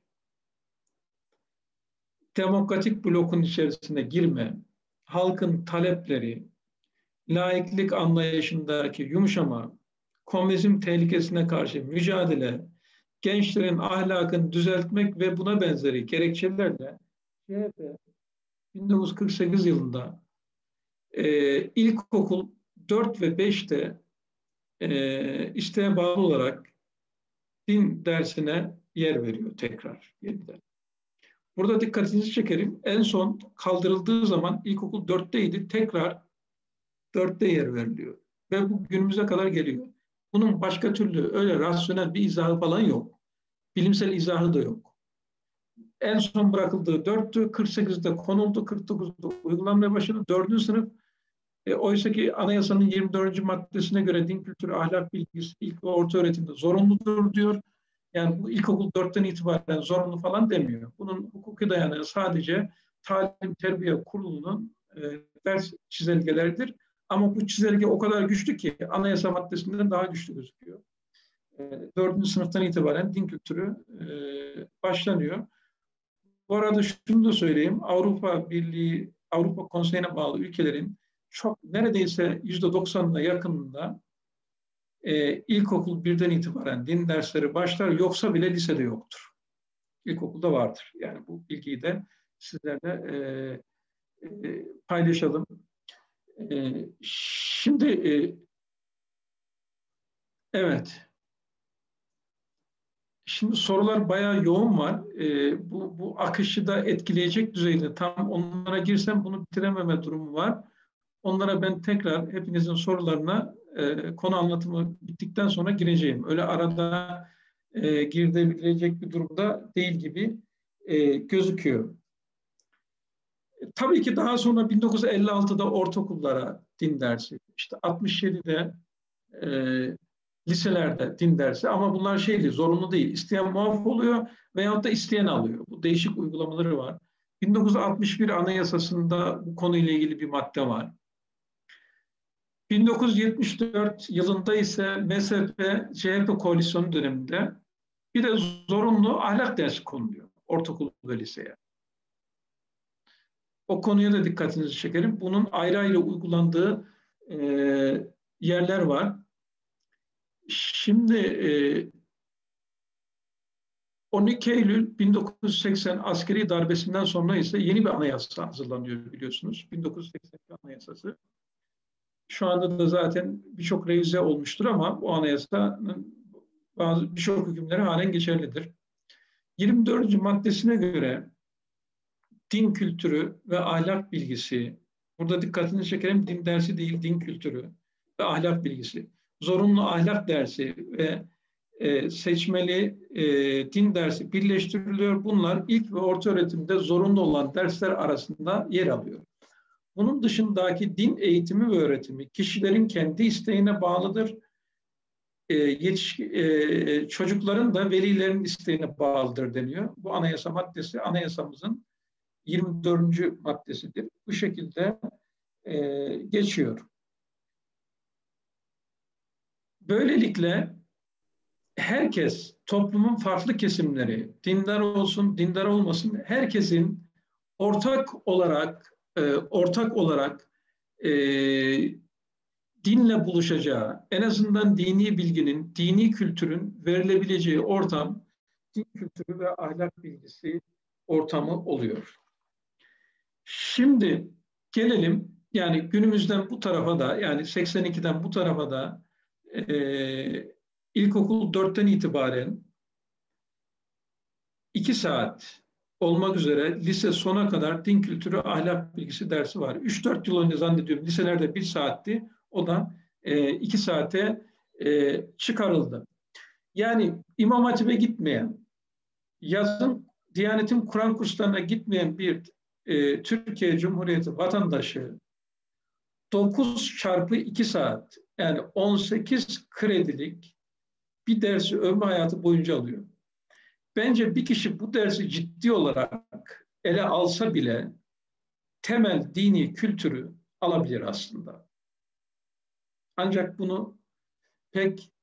demokratik blokun içerisine girme, halkın talepleri, laiklik anlayışındaki yumuşama, komünizm tehlikesine karşı mücadele, gençlerin ahlakını düzeltmek ve buna benzeri gerekçelerle C H P bin dokuz yüz kırk sekiz yılında e, ilkokul dört ve beşte e, isteğe bağlı olarak din dersine yer veriyor tekrar yeniden. Burada dikkatinizi çekerim. En son kaldırıldığı zaman ilkokul dörtteydi. Tekrar dörtte yer veriliyor. Ve bu günümüze kadar geliyor. Bunun başka türlü öyle rasyonel bir izahı falan yok. Bilimsel izahı da yok. En son bırakıldığı dörttü. kırk sekizde konuldu. kırk dokuzda uygulanmaya başladı. dördüncü sınıf. E, oysa ki anayasanın yirmi dördüncü maddesine göre din kültürü, ahlak bilgisi ilk ve orta öğretimde zorunludur diyor. Yani bu ilkokul dörtten itibaren zorunlu falan demiyor. Bunun hukuki dayanağı sadece Talim Terbiye Kurulu'nun e, ders çizelgeleridir. Ama bu çizelge o kadar güçlü ki anayasa maddesinden daha güçlü gözüküyor. E, dördüncü sınıftan itibaren din kültürü e, başlanıyor. Bu arada şunu da söyleyeyim. Avrupa Birliği, Avrupa Konseyi'ne bağlı ülkelerin çok neredeyse yüzde doksanına yakınında e, ilkokul birden itibaren din dersleri başlar, yoksa bile lisede yoktur. İlkokulda vardır. Yani bu bilgiyi de sizlerle e, e, paylaşalım. E, şimdi e, evet. Şimdi sorular bayağı yoğun var. E, bu, bu akışı da etkileyecek düzeyde. Tam onlara girsem bunu bitirememe durumu var. Onlara ben tekrar hepinizin sorularına e, konu anlatımı bittikten sonra gireceğim. Öyle arada e, girilebilecek bir durumda değil gibi e, gözüküyor. E, tabii ki daha sonra bin dokuz yüz elli altıda ortaokullara din dersi, işte altmış yedide e, liselerde din dersi, ama bunlar şeyli, zorunlu değil. İsteyen muaf oluyor veyahut da isteyen alıyor. Bu değişik uygulamaları var. bin dokuz yüz altmış bir Anayasası'nda bu konuyla ilgili bir madde var. bin dokuz yüz yetmiş dört yılında ise M S P C H P koalisyonu döneminde bir de zorunlu ahlak dersi konuluyor ortaokul ve liseye. O konuya da dikkatinizi çekerim. Bunun ayrı ayrı uygulandığı e, yerler var. Şimdi e, on iki Eylül bin dokuz yüz seksen askeri darbesinden sonra ise yeni bir anayasa hazırlanıyor biliyorsunuz. bin dokuz yüz seksen iki Anayasası. Şu anda da zaten birçok revize olmuştur ama bu anayasanın bazı birçok hükümleri halen geçerlidir. yirmi dördüncü maddesine göre din kültürü ve ahlak bilgisi, burada dikkatini çekelim, din dersi değil, din kültürü ve ahlak bilgisi, zorunlu ahlak dersi ve e, seçmeli e, din dersi birleştiriliyor. Bunlar ilk ve orta öğretimde zorunlu olan dersler arasında yer alıyor. Bunun dışındaki din eğitimi ve öğretimi kişilerin kendi isteğine bağlıdır. E, yetiş, e, çocukların da velilerin isteğine bağlıdır deniyor. Bu anayasa maddesi anayasamızın yirmi dördüncü maddesidir. Bu şekilde e, geçiyor. Böylelikle herkes, toplumun farklı kesimleri, dindar olsun, dindar olmasın, herkesin ortak olarak e, ortak olarak e, dinle buluşacağı, en azından dini bilginin, dini kültürün verilebileceği ortam, din kültürü ve ahlak bilgisi ortamı oluyor. Şimdi gelelim yani günümüzden bu tarafa da, yani seksen ikiden bu tarafa da e, ilkokul dörtten itibaren iki saat olmak üzere lise sona kadar din kültürü ahlak bilgisi dersi var. üç dört yıl önce zannediyorum liselerde bir saatti. O da e, iki saate e, çıkarıldı. Yani İmam Hatip'e gitmeyen, yazın Diyanet'in Kur'an kurslarına gitmeyen bir e, Türkiye Cumhuriyeti vatandaşı dokuz çarpı iki saat, yani on sekiz kredilik bir dersi ömrü hayatı boyunca alıyor. Bence bir kişi bu dersi ciddi olarak ele alsa bile temel dini kültürü alabilir aslında. Ancak bunu pek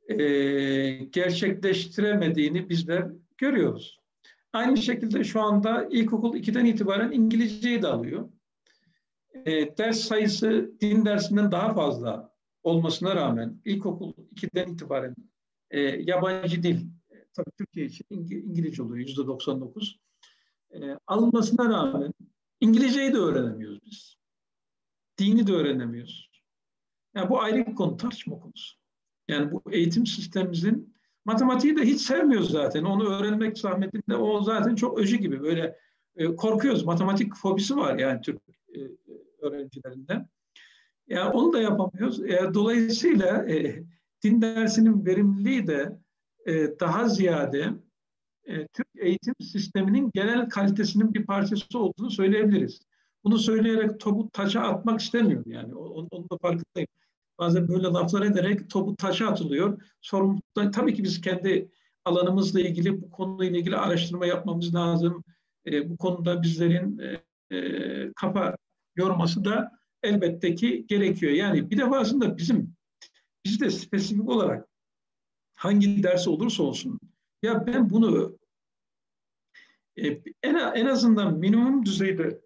e, gerçekleştiremediğini bizler görüyoruz. Aynı şekilde şu anda ilkokul ikiden itibaren İngilizceyi de alıyor. E, ders sayısı din dersinden daha fazla olmasına rağmen ilkokul ikiden itibaren e, yabancı dil, e, tabii Türkiye için İngilizce oluyor yüzde doksan dokuz. E, alınmasına rağmen İngilizceyi de öğrenemiyoruz biz. Dini de öğrenemiyoruz. Yani bu ayrı bir konu, tartışma konusu. Yani bu eğitim sistemimizin, matematiği de hiç sevmiyoruz zaten. Onu öğrenmek zahmetinde, o zaten çok öcü gibi. Böyle e, korkuyoruz. Matematik fobisi var yani Türk e, öğrencilerinden. Yani onu da yapamıyoruz. E, dolayısıyla e, din dersinin verimliliği de e, daha ziyade e, Türk eğitim sisteminin genel kalitesinin bir parçası olduğunu söyleyebiliriz. Bunu söyleyerek topu taça atmak istemiyorum yani. Onun, onun da farkındayım. Bazen böyle laflar ederek topu taça atılıyor. Sorumluluktan, tabii ki biz kendi alanımızla ilgili, bu konuyla ilgili araştırma yapmamız lazım. E, bu konuda bizlerin e, e, kafa yorması da elbette ki gerekiyor. Yani bir defasında bizim, biz de spesifik olarak hangi ders olursa olsun, ya ben bunu e, en, en azından minimum düzeyde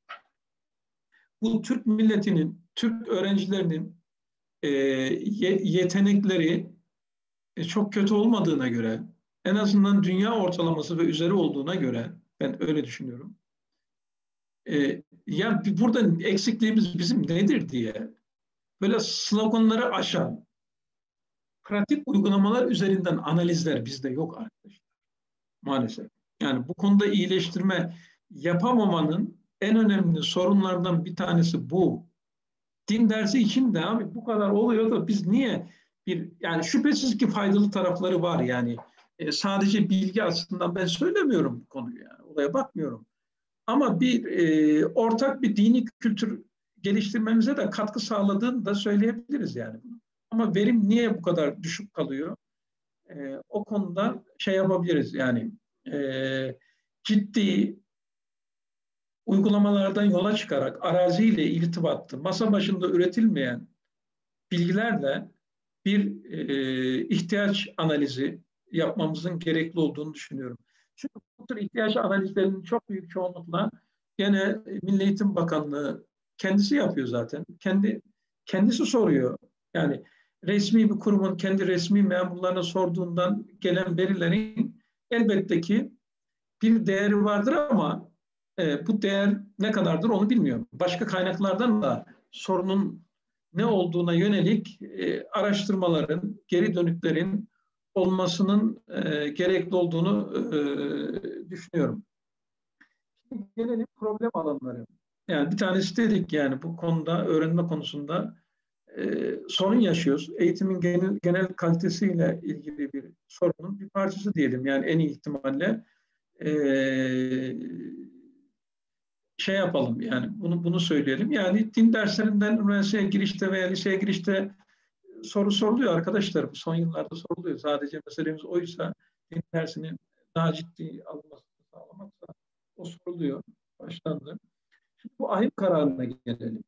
bu Türk milletinin, Türk öğrencilerinin e, yetenekleri e, çok kötü olmadığına göre, en azından dünya ortalaması ve üzeri olduğuna göre, ben öyle düşünüyorum. E, ya burada eksikliğimiz bizim nedir diye böyle sloganları aşan pratik uygulamalar üzerinden analizler bizde yok arkadaşlar. Maalesef. Yani bu konuda iyileştirme yapamamanın en önemli sorunlardan bir tanesi bu. Din dersi için de abi bu kadar oluyor da biz niye bir, yani şüphesiz ki faydalı tarafları var yani. E, sadece bilgi açısından ben söylemiyorum bu konuyu yani. Olaya bakmıyorum. Ama bir e, ortak bir dini kültür geliştirmemize de katkı sağladığını da söyleyebiliriz yani bunu. Ama verim niye bu kadar düşük kalıyor? E, o konuda şey yapabiliriz yani e, ciddi uygulamalardan yola çıkarak araziyle irtibatlı, masa başında üretilmeyen bilgilerle bir e, ihtiyaç analizi yapmamızın gerekli olduğunu düşünüyorum. Çünkü bu tür ihtiyaç analizlerinin çok büyük çoğunlukla gene Milli Eğitim Bakanlığı kendisi yapıyor zaten. Kendi kendisi soruyor. Yani resmi bir kurumun kendi resmi memurlarına sorduğundan gelen verilerin elbette ki bir değeri vardır ama e, bu değer ne kadardır onu bilmiyorum. Başka kaynaklardan da sorunun ne olduğuna yönelik e, araştırmaların, geri dönüklerin olmasının e, gerekli olduğunu e, düşünüyorum. Şimdi gelelim problem alanları. Yani bir tanesi dedik yani bu konuda, öğrenme konusunda e, sorun yaşıyoruz. Eğitimin genel, genel kalitesiyle ilgili bir sorunun bir parçası diyelim. Yani en iyi ihtimalle e, şey yapalım yani bunu bunu söyleyelim. Yani din derslerinden üniversiteye girişte veya liseye girişte soru soruluyor arkadaşlar. Son yıllarda soruluyor. Sadece meselemiz oysa din dersinin daha ciddi alınmasını sağlamaksa o soruluyor. Başlandı. Şimdi bu ahim kararına gelelim.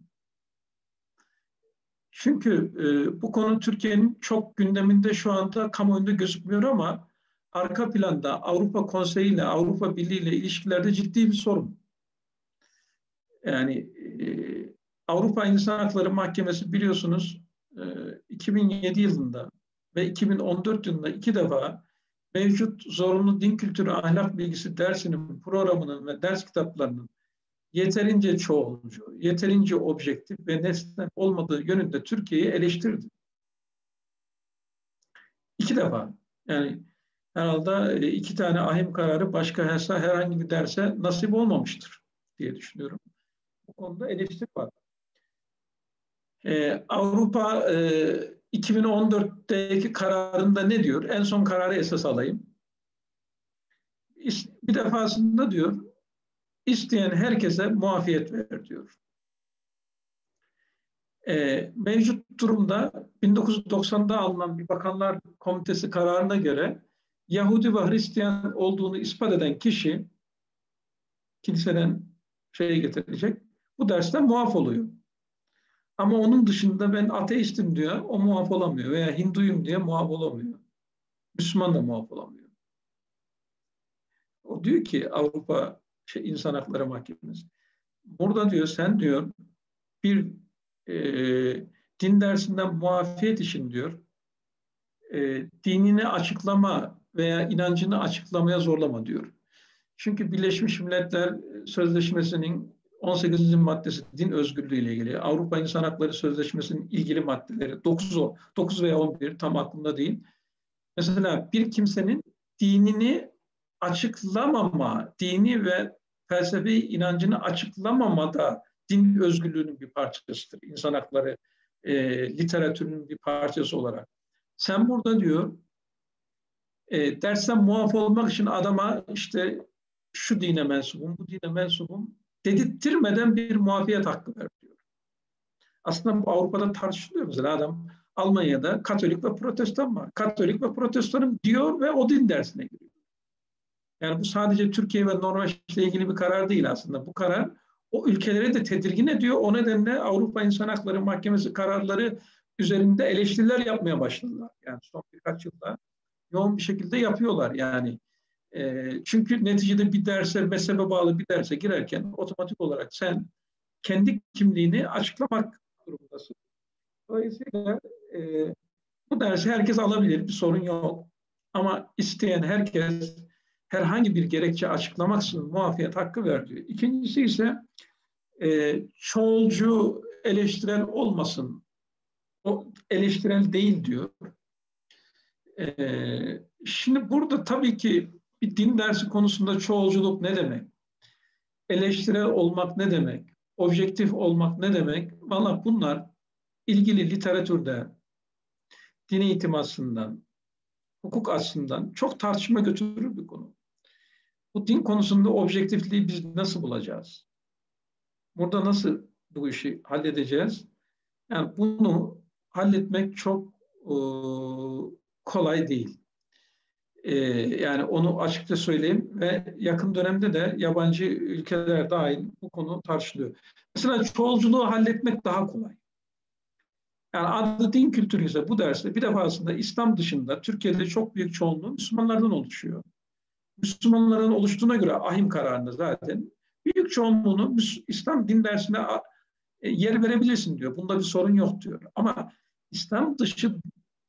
Çünkü e, bu konu Türkiye'nin çok gündeminde şu anda kamuoyunda gözükmüyor ama arka planda Avrupa Konseyi ile Avrupa Birliği ile ilişkilerde ciddi bir sorun. Yani e, Avrupa İnsan Hakları Mahkemesi biliyorsunuz e, iki bin yedi yılında ve iki bin on dört yılında iki defa mevcut zorunlu din kültürü ahlak bilgisi dersinin programının ve ders kitaplarının yeterince çoğulcu, yeterince objektif ve nesnel olmadığı yönünde Türkiye'yi eleştirdi. İki defa. Yani herhalde iki tane ahim kararı başka herhangi bir derse nasip olmamıştır diye düşünüyorum. Bu konuda eleştiri var. Ee, Avrupa e, iki bin on dörtteki kararında ne diyor? En son kararı esas alayım. Bir defasında diyor, isteyen herkese muafiyet ver diyor. Ee, mevcut durumda bin dokuz yüz doksanda alınan bir Bakanlar Komitesi kararına göre Yahudi ve Hristiyan olduğunu ispat eden kişi kiliseden şeye getirecek, bu dersten muaf oluyor. Ama onun dışında ben ateistim diyor, o muaf olamıyor. Veya Hinduyum diye muaf olamıyor. Müslüman da muaf olamıyor. O diyor ki Avrupa şey, İnsan Hakları Mahkemesi. Burada diyor sen diyor bir e, din dersinden muafiyet için diyor e, dinini açıklama veya inancını açıklamaya zorlama diyor. Çünkü Birleşmiş Milletler Sözleşmesi'nin on sekizinci maddesi din özgürlüğü ile ilgili. Avrupa İnsan Hakları Sözleşmesi'nin ilgili maddeleri dokuz, dokuz veya on bir tam aklımda değil. Mesela bir kimsenin dinini açıklamama, dini ve felsefi inancını açıklamama da din özgürlüğünün bir parçasıdır. İnsan hakları e, literatürünün bir parçası olarak. Sen burada diyor e, dersten muaf olmak için adama işte şu dine mensubum, bu dine mensubum dedirttirmeden bir muafiyet hakkı ver diyor. Aslında bu Avrupa'da tartışılıyor. Mesela adam Almanya'da Katolik ve Protestan var. Katolik ve Protestanım diyor ve o din dersine giriyor. Yani bu sadece Türkiye ve Norveç'le ilgili bir karar değil aslında. Bu karar o ülkeleri de tedirgin ediyor. O nedenle Avrupa İnsan Hakları Mahkemesi kararları üzerinde eleştiriler yapmaya başladılar. Yani son birkaç yılda yoğun bir şekilde yapıyorlar. Yani e, çünkü neticede bir derse, mezhebe bağlı bir derse girerken otomatik olarak sen kendi kimliğini açıklamak durumundasın. Dolayısıyla e, bu dersi herkes alabilir, bir sorun yok. Ama isteyen herkes herhangi bir gerekçe açıklamaksızın muafiyet hakkı ver diyor. İkincisi ise e, çoğulcu eleştirel olmasın. O eleştirel değil diyor. E, şimdi burada tabii ki bir din dersi konusunda çoğulculuk ne demek? Eleştirel olmak ne demek? Objektif olmak ne demek? Valla bunlar ilgili literatürde din eğitimi açısından, hukuk açısından çok tartışma götürür bir konu. Bu din konusunda objektifliği biz nasıl bulacağız? Burada nasıl bu işi halledeceğiz? Yani bunu halletmek çok e, kolay değil. E, yani onu açıkça söyleyeyim ve yakın dönemde de yabancı ülkeler dahil bu konu tartışılıyor. Mesela çoğulculuğu halletmek daha kolay. Yani adı din kültürü ise bu derste bir defasında İslam dışında Türkiye'de çok büyük çoğunluğu Müslümanlardan oluşuyor. Müslümanların oluştuğuna göre ahim kararında zaten büyük çoğunluğunu İslam din dersine yer verebilirsin diyor. Bunda bir sorun yok diyor. Ama İslam dışında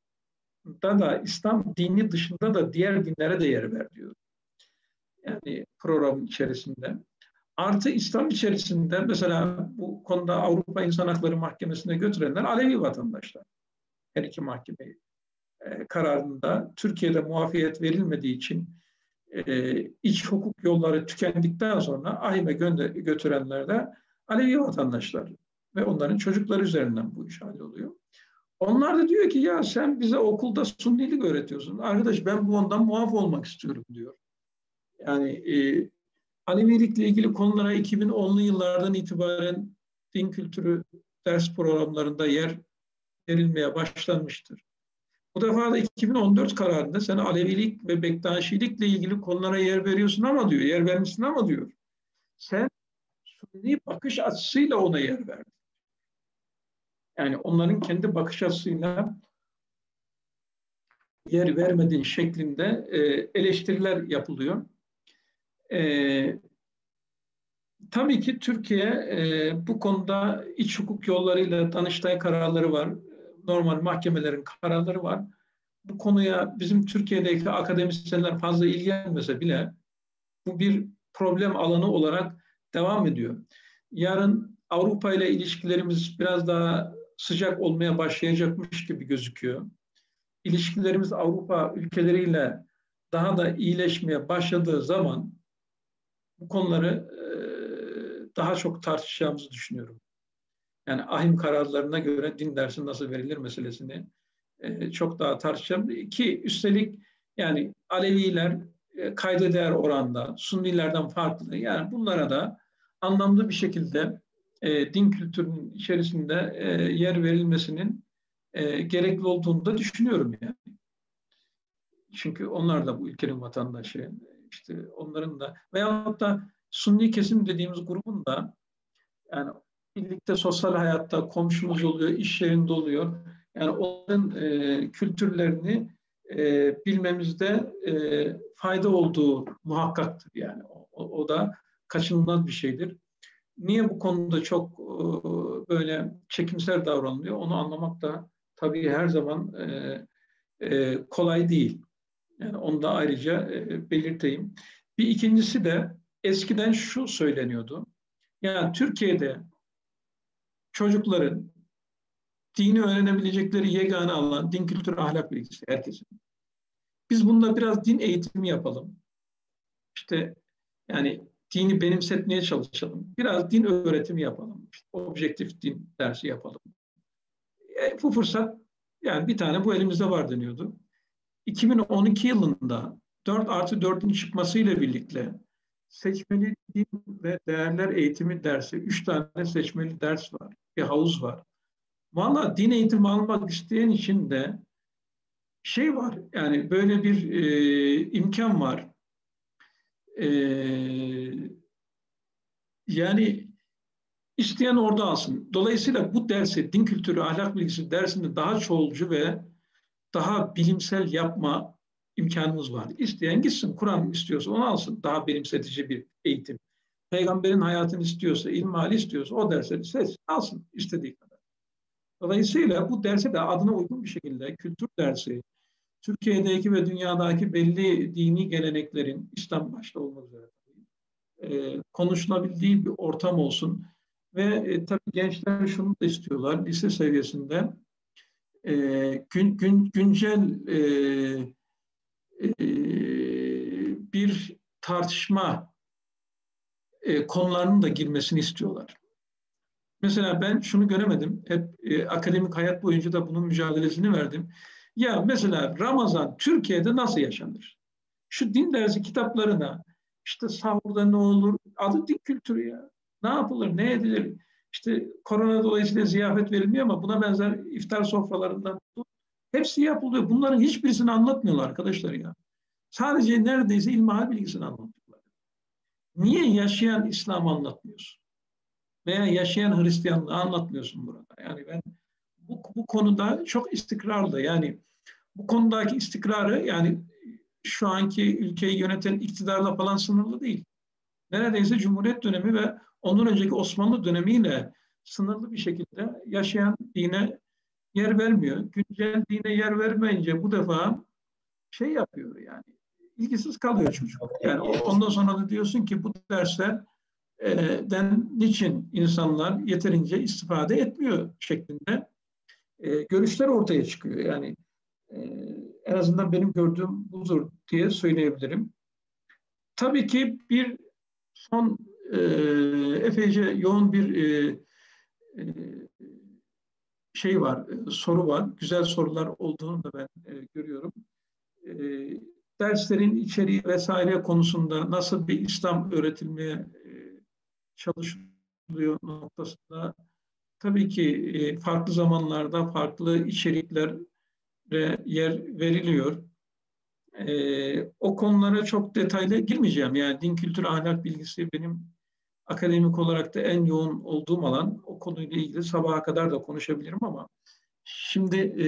da, İslam dini dışında da diğer dinlere de yer ver diyor. Yani programın içerisinde. Artı İslam içerisinde mesela bu konuda Avrupa İnsan Hakları Mahkemesi'ne götürenler Alevi vatandaşlar. Her iki mahkeme e, kararında Türkiye'de muafiyet verilmediği için e, iç hukuk yolları tükendikten sonra ahime götürenler de Alevi vatandaşlar ve onların çocukları üzerinden bu iş halloluyor. Onlar da diyor ki ya sen bize okulda Sunnilik öğretiyorsun. Arkadaş ben bu ondan muaf olmak istiyorum diyor. Yani e, Alevilikle ilgili konulara iki bin onlu yıllardan itibaren din kültürü ders programlarında yer verilmeye başlanmıştır. Bu defa da iki bin on dört kararında sen Alevilik ve Bektaşilikle ilgili konulara yer veriyorsun ama diyor, yer vermişsin ama diyor. Sen Sunni bakış açısıyla ona yer verdin. Yani onların kendi bakış açısıyla yer vermediğin şeklinde e, eleştiriler yapılıyor. E, tabii ki Türkiye e, bu konuda iç hukuk yollarıyla Danıştay kararları var. Normal mahkemelerin kararları var. Bu konuya bizim Türkiye'deki akademisyenler fazla ilgilenmese bile bu bir problem alanı olarak devam ediyor. Yarın Avrupa ile ilişkilerimiz biraz daha sıcak olmaya başlayacakmış gibi gözüküyor. İlişkilerimiz Avrupa ülkeleriyle daha da iyileşmeye başladığı zaman bu konuları daha çok tartışacağımızı düşünüyorum. Yani ahim kararlarına göre din dersi nasıl verilir meselesini çok daha tartışacağım. Ki üstelik yani Aleviler kayda değer oranda, Sunnilerden farklı. Yani bunlara da anlamlı bir şekilde e, din kültürünün içerisinde e, yer verilmesinin e, gerekli olduğunu da düşünüyorum yani. Çünkü onlar da bu ülkenin vatandaşı. İşte onların da veyahut da Sunni kesim dediğimiz grubun da yani birlikte sosyal hayatta komşumuz oluyor, iş yerinde oluyor. Yani onların e, kültürlerini e, bilmemizde e, fayda olduğu muhakkaktır. Yani o, o da kaçınılmaz bir şeydir. Niye bu konuda çok e, böyle çekimser davranılıyor? Onu anlamak da tabii her zaman e, e, kolay değil. Yani onu da ayrıca e, belirteyim. Bir ikincisi de eskiden şu söyleniyordu. Yani Türkiye'de çocukların dini öğrenebilecekleri yegane alan din, kültür, ahlak bilgisi herkesin. Biz bunda biraz din eğitimi yapalım. İşte yani dini benimsetmeye çalışalım. Biraz din öğretimi yapalım. İşte objektif din dersi yapalım. E, bu fırsat yani bir tane bu elimizde var deniyordu. iki bin on iki yılında dört artı dördün çıkmasıyla birlikte seçmeli din ve değerler eğitimi dersi, üç tane seçmeli ders var, bir havuz var. Valla din eğitimi almak isteyen için de şey var, yani böyle bir e, imkan var. E, yani isteyen orada alsın. Dolayısıyla bu dersi, din kültürü, ahlak bilgisi dersini daha çoğulcu ve daha bilimsel yapma imkanımız var. İsteyen gitsin, Kur'an istiyorsa onu alsın. Daha bilimsetici bir eğitim. Peygamberin hayatını istiyorsa, ilmihali istiyorsa o dersleri seçsin, alsın istediği kadar. Dolayısıyla bu derse de adına uygun bir şekilde kültür dersi, Türkiye'deki ve dünyadaki belli dini geleneklerin, İslam başta olmak üzere e, konuşulabildiği bir ortam olsun. Ve e, tabii gençler şunu da istiyorlar, lise seviyesinde e, gün, gün, güncel e, e, bir tartışma e, konularının da girmesini istiyorlar. Mesela ben şunu göremedim, hep e, akademik hayat boyunca da bunun mücadelesini verdim. Ya mesela Ramazan Türkiye'de nasıl yaşanır? Şu din dersi kitaplarına işte sahurda ne olur? Adı din kültürü ya. Ne yapılır, ne edilir? İşte korona dolayısıyla ziyafet verilmiyor ama buna benzer iftar sofralarından hepsi yapılıyor. Bunların hiçbirisini anlatmıyorlar arkadaşlar ya. Sadece neredeyse ilmihal bilgisini anlatıyorlar. Niye yaşayan İslam'ı anlatmıyorsun? Veya yaşayan Hristiyanlığı anlatmıyorsun burada. Yani ben bu, bu konuda çok istikrarlı, yani bu konudaki istikrarı yani şu anki ülkeyi yöneten iktidarla falan sınırlı değil. Neredeyse Cumhuriyet dönemi ve ondan önceki Osmanlı dönemiyle sınırlı bir şekilde yaşayan dine yer vermiyor. Güncel dine yer vermeyince bu defa şey yapıyor, yani ilgisiz kalıyor çocuk. Yani ondan sonra da diyorsun ki bu derslerden niçin insanlar yeterince istifade etmiyor şeklinde e, görüşler ortaya çıkıyor. Yani e, en azından benim gördüğüm budur diye söyleyebilirim. Tabii ki bir son e, epeyce yoğun bir e, e, şey var, e, soru var. Güzel sorular olduğunu da ben e, görüyorum. E, derslerin içeriği vesaire konusunda nasıl bir İslam öğretilmeye e, çalışılıyor noktasında tabii ki e, farklı zamanlarda farklı içeriklere yer veriliyor. E, o konulara çok detaylı girmeyeceğim. Yani din, kültür, ahlak bilgisi benim akademik olarak da en yoğun olduğum alan. O konuyla ilgili sabaha kadar da konuşabilirim ama şimdi e,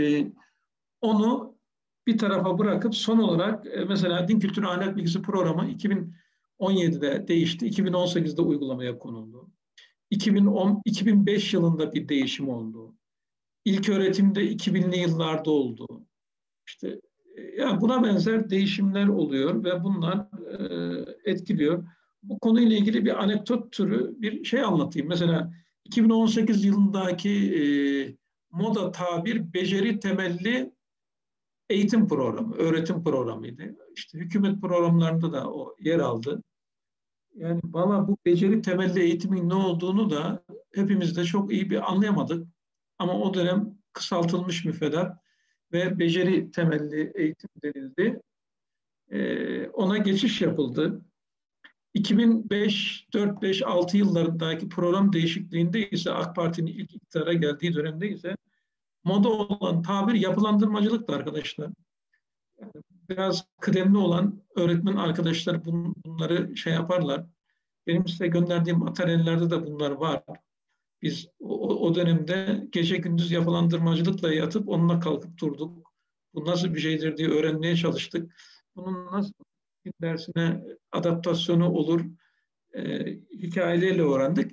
onu bir tarafa bırakıp son olarak e, mesela din, kültür, ahlak bilgisi programı iki bin on yedide değişti. iki bin on sekizde uygulamaya konuldu. iki bin on, iki bin beş yılında bir değişim oldu. İlk öğretimde iki binli yıllarda oldu. İşte yani buna benzer değişimler oluyor ve bunlar e, etkiliyor. Bu konuyla ilgili bir anekdot türü bir şey anlatayım. Mesela iki bin on sekiz yılındaki e, moda tabir beceri temelli eğitim programı, öğretim programıydı. İşte hükümet programlarında da o yer aldı. Yani valla bu beceri temelli eğitimin ne olduğunu da hepimiz de çok iyi bir anlayamadık. Ama o dönem kısaltılmış müfredat ve beceri temelli eğitim denildi. Ee, ona geçiş yapıldı. iki bin beş, dört, beş, altı yıllarındaki program değişikliğinde ise AK Parti'nin ilk iktidara geldiği dönemde ise moda olan tabir yapılandırmacılıktı arkadaşlar. Yani biraz kıdemli olan öğretmen arkadaşlar bunları şey yaparlar. Benim size gönderdiğim materyallerde de bunlar var. Biz o, o dönemde gece gündüz yapılandırmacılıkla yatıp onunla kalkıp durduk. Bu nasıl bir şeydir diye öğrenmeye çalıştık. Bunun nasıl din dersine adaptasyonu olur, e, hikayelerle öğrendik.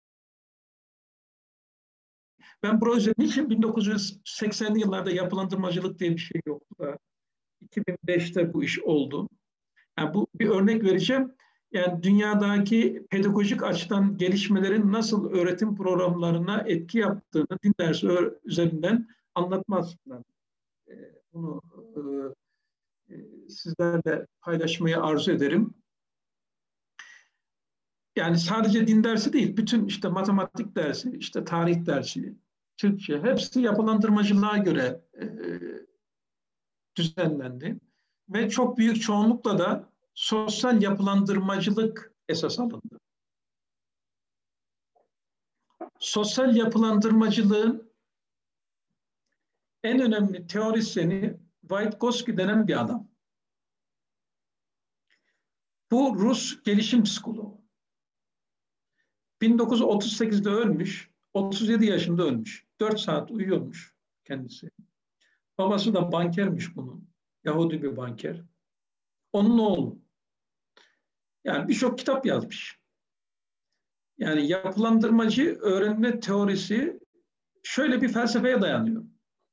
Ben proje için bin dokuz yüz seksenli yıllarda yapılandırmacılık diye bir şey yoktu. iki bin beşte bu iş oldu. Yani bu bir örnek vereceğim. Yani dünyadaki pedagojik açıdan gelişmelerin nasıl öğretim programlarına etki yaptığını din dersi üzerinden anlatma açısından bunu sizlerle paylaşmayı arzu ederim. Yani sadece din dersi değil, bütün işte matematik dersi, işte tarih dersi, Türkçe hepsi yapılandırmacılığa göre e, düzenlendi. Ve çok büyük çoğunlukla da sosyal yapılandırmacılık esas alındı. Sosyal yapılandırmacılığın en önemli teorisyeni Vygotsky denen bir adam. Bu Rus gelişim psikoloğu. bin dokuz yüz otuz sekizde ölmüş, otuz yedi yaşında ölmüş. dört saat uyuyormuş kendisi. Babası da bankermiş bunun. Yahudi bir banker. Onun oğlu. Yani birçok kitap yazmış. Yani yapılandırmacı öğrenme teorisi şöyle bir felsefeye dayanıyor.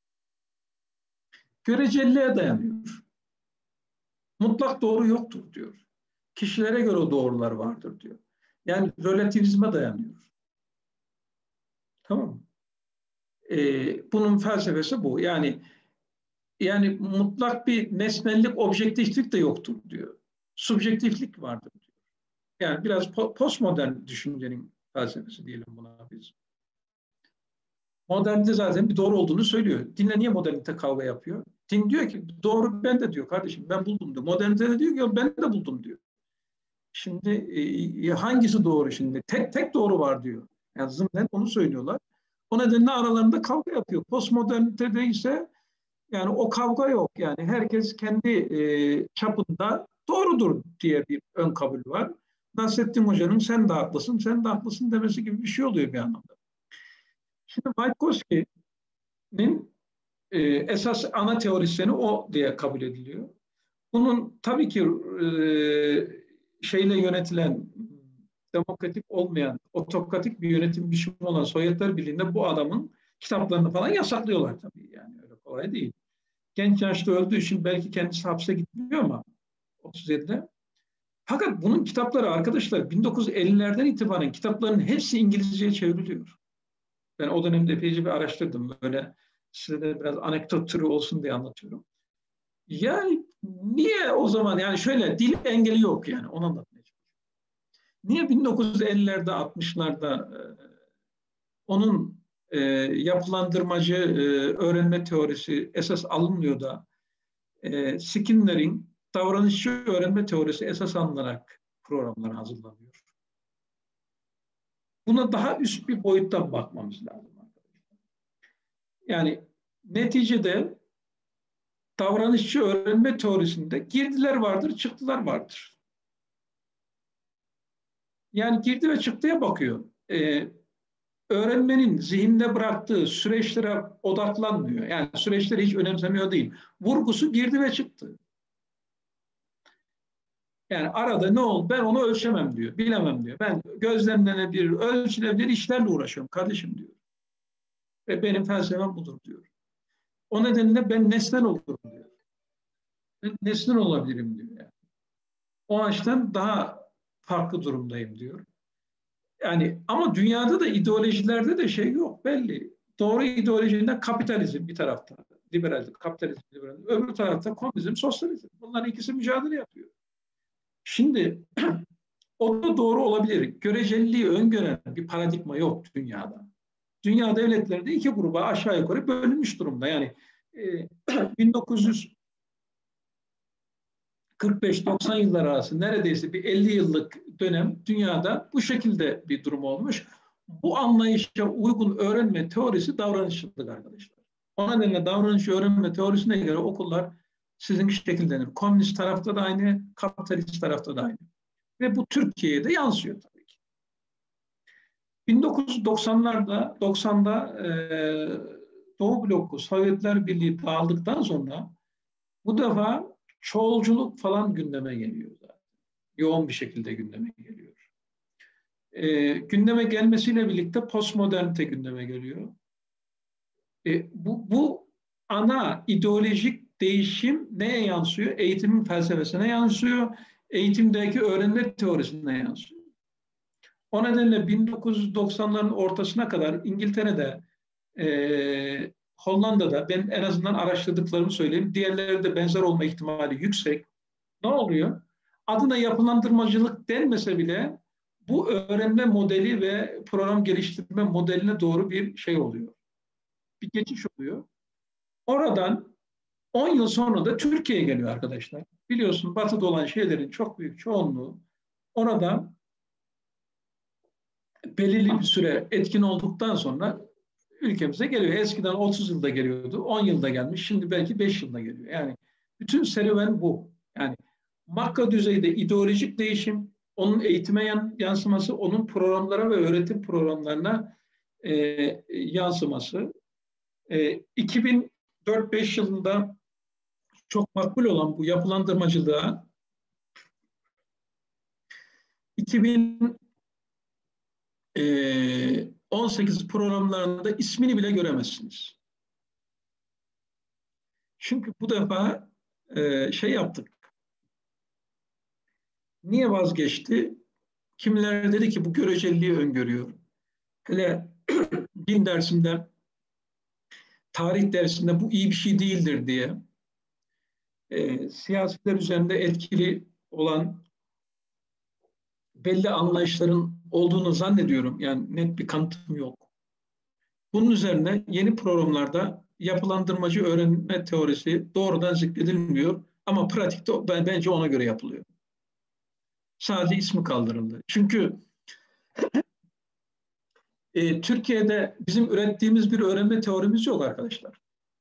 Göreceliliğe dayanıyor. Mutlak doğru yoktur diyor. Kişilere göre doğrular vardır diyor. Yani relativizme dayanıyor. Tamam mı? Ee, bunun felsefesi bu. Yani yani mutlak bir nesnellik, objektiflik de yoktur diyor. Subjektiflik vardır diyor. Yani biraz po- postmodern düşüncenin felsefesi diyelim buna biz. Modernite zaten bir doğru olduğunu söylüyor. Dinle niye modernite kavga yapıyor? Din diyor ki doğru ben de diyor kardeşim ben buldum diyor. Modernite de diyor ki ben de buldum diyor. Şimdi e, hangisi doğru şimdi? Tek tek doğru var diyor. Yani zımnen onu söylüyorlar. O nedenle aralarında kavga yapıyor. Postmodernitede ise yani o kavga yok. Yani herkes kendi e, çapında doğrudur diye bir ön kabul var. Nasrettin Hoca'nın sen de haklısın, sen de haklısın demesi gibi bir şey oluyor bir anlamda. Şimdi Vygotsky'nin e, esas ana teorisyeni o diye kabul ediliyor. Bunun tabii ki e, şeyle yönetilen, demokratik olmayan, otokratik bir yönetim biçimi olan Sovyetler Birliği'nde bu adamın kitaplarını falan yasaklıyorlar tabii. Yani öyle kolay değil. Genç yaşta öldüğü için belki kendisi hapse gitmiyor ama otuz yedide. Fakat bunun kitapları arkadaşlar bin dokuz yüz ellilerden itibaren kitapların hepsi İngilizceye çevriliyor. Ben o dönemde epeyce bir araştırdım. Böyle size de biraz anekdot türü olsun diye anlatıyorum. Yani niye o zaman yani şöyle dil engeli yok yani onu anlatmaya çalışıyorum. Niye bin dokuz yüz ellilerde altmışlarda e, onun e, yapılandırmacı e, öğrenme teorisi esas alınmıyor da e, Skinner'in davranışçı öğrenme teorisi esas alınarak programlar hazırlanıyor. Buna daha üst bir boyuttan bakmamız lazım. Yani neticede davranışçı öğrenme teorisinde girdiler vardır, çıktılar vardır. Yani girdi ve çıktıya bakıyor. Ee, öğrenmenin zihinde bıraktığı süreçlere odaklanmıyor. Yani süreçleri hiç önemsemiyor değil. Vurgusu girdi ve çıktı. Yani arada ne oldu? Ben onu ölçemem diyor. Bilemem diyor. Ben gözlemlenebilir, ölçülebilir işlerle uğraşıyorum kardeşim diyor. Ve benim felsefem budur diyor. O nedenle ben nesnel olurum diyor. Ben nesnel olabilirim diyor. Yani. O açıdan daha farklı durumdayım diyor. Yani ama dünyada da ideolojilerde de şey yok belli. Doğru ideolojinde kapitalizm bir tarafta, liberalizm, kapitalizm, liberalizm, öbür tarafta komünizm, sosyalizm. Bunların ikisi mücadele yapıyor. Şimdi o da doğru olabilir. Göreceliliği öngören bir paradigma yok dünyada. Dünya devletleri de iki gruba aşağı yukarı bölünmüş durumda. Yani e, bin dokuz yüz kırk beş doksan yıllar arası neredeyse bir elli yıllık dönem dünyada bu şekilde bir durum olmuş. Bu anlayışa uygun öğrenme teorisi davranışçılık arkadaşlar. O nedenle davranış öğrenme teorisine göre okullar sizin şekillenir. Komünist tarafta da aynı, kapitalist tarafta da aynı. Ve bu Türkiye'ye de yansıyor tabii ki. bin dokuz yüz doksanlarda doksanda e, Doğu bloku Sovyetler Birliği dağıldıktan sonra bu defa çoğulculuk falan gündeme geliyor zaten. Yoğun bir şekilde gündeme geliyor. E, gündeme gelmesiyle birlikte postmodernite gündeme geliyor. E, bu, bu ana ideolojik değişim neye yansıyor? Eğitimin felsefesine yansıyor. Eğitimdeki öğrenme teorisine yansıyor. O nedenle bin dokuz yüz doksanların ortasına kadar İngiltere'de, e, Hollanda'da, ben en azından araştırdıklarımı söyleyeyim, diğerleri de benzer olma ihtimali yüksek. Ne oluyor? Adına yapılandırmacılık denmese bile bu öğrenme modeli ve program geliştirme modeline doğru bir şey oluyor. Bir geçiş oluyor. Oradan on yıl sonra da Türkiye'ye geliyor arkadaşlar. Biliyorsun Batı'da olan şeylerin çok büyük çoğunluğu orada belirli bir süre etkin olduktan sonra ülkemize geliyor. Eskiden otuz yılda geliyordu, on yılda gelmiş, şimdi belki beş yılda geliyor. Yani bütün serüven bu. Yani makro düzeyde ideolojik değişim, onun eğitime yansıması, onun programlara ve öğretim programlarına e, yansıması. E, iki bin dört beş yılında çok makbul olan bu yapılandırmacılığa iki bin on sekiz programlarında ismini bile göremezsiniz. Çünkü bu defa e, şey yaptık. Niye vazgeçti? Kimileri dedi ki bu göreceliliği öngörüyor. Hele din dersinde, tarih dersinde bu iyi bir şey değildir diye e, siyasiler üzerinde etkili olan belli anlayışların olduğunu zannediyorum. Yani net bir kanıtım yok. Bunun üzerine yeni programlarda yapılandırmacı öğrenme teorisi doğrudan zikredilmiyor ama pratikte bence ona göre yapılıyor. Sadece ismi kaldırıldı. Çünkü e, Türkiye'de bizim ürettiğimiz bir öğrenme teorimiz yok arkadaşlar.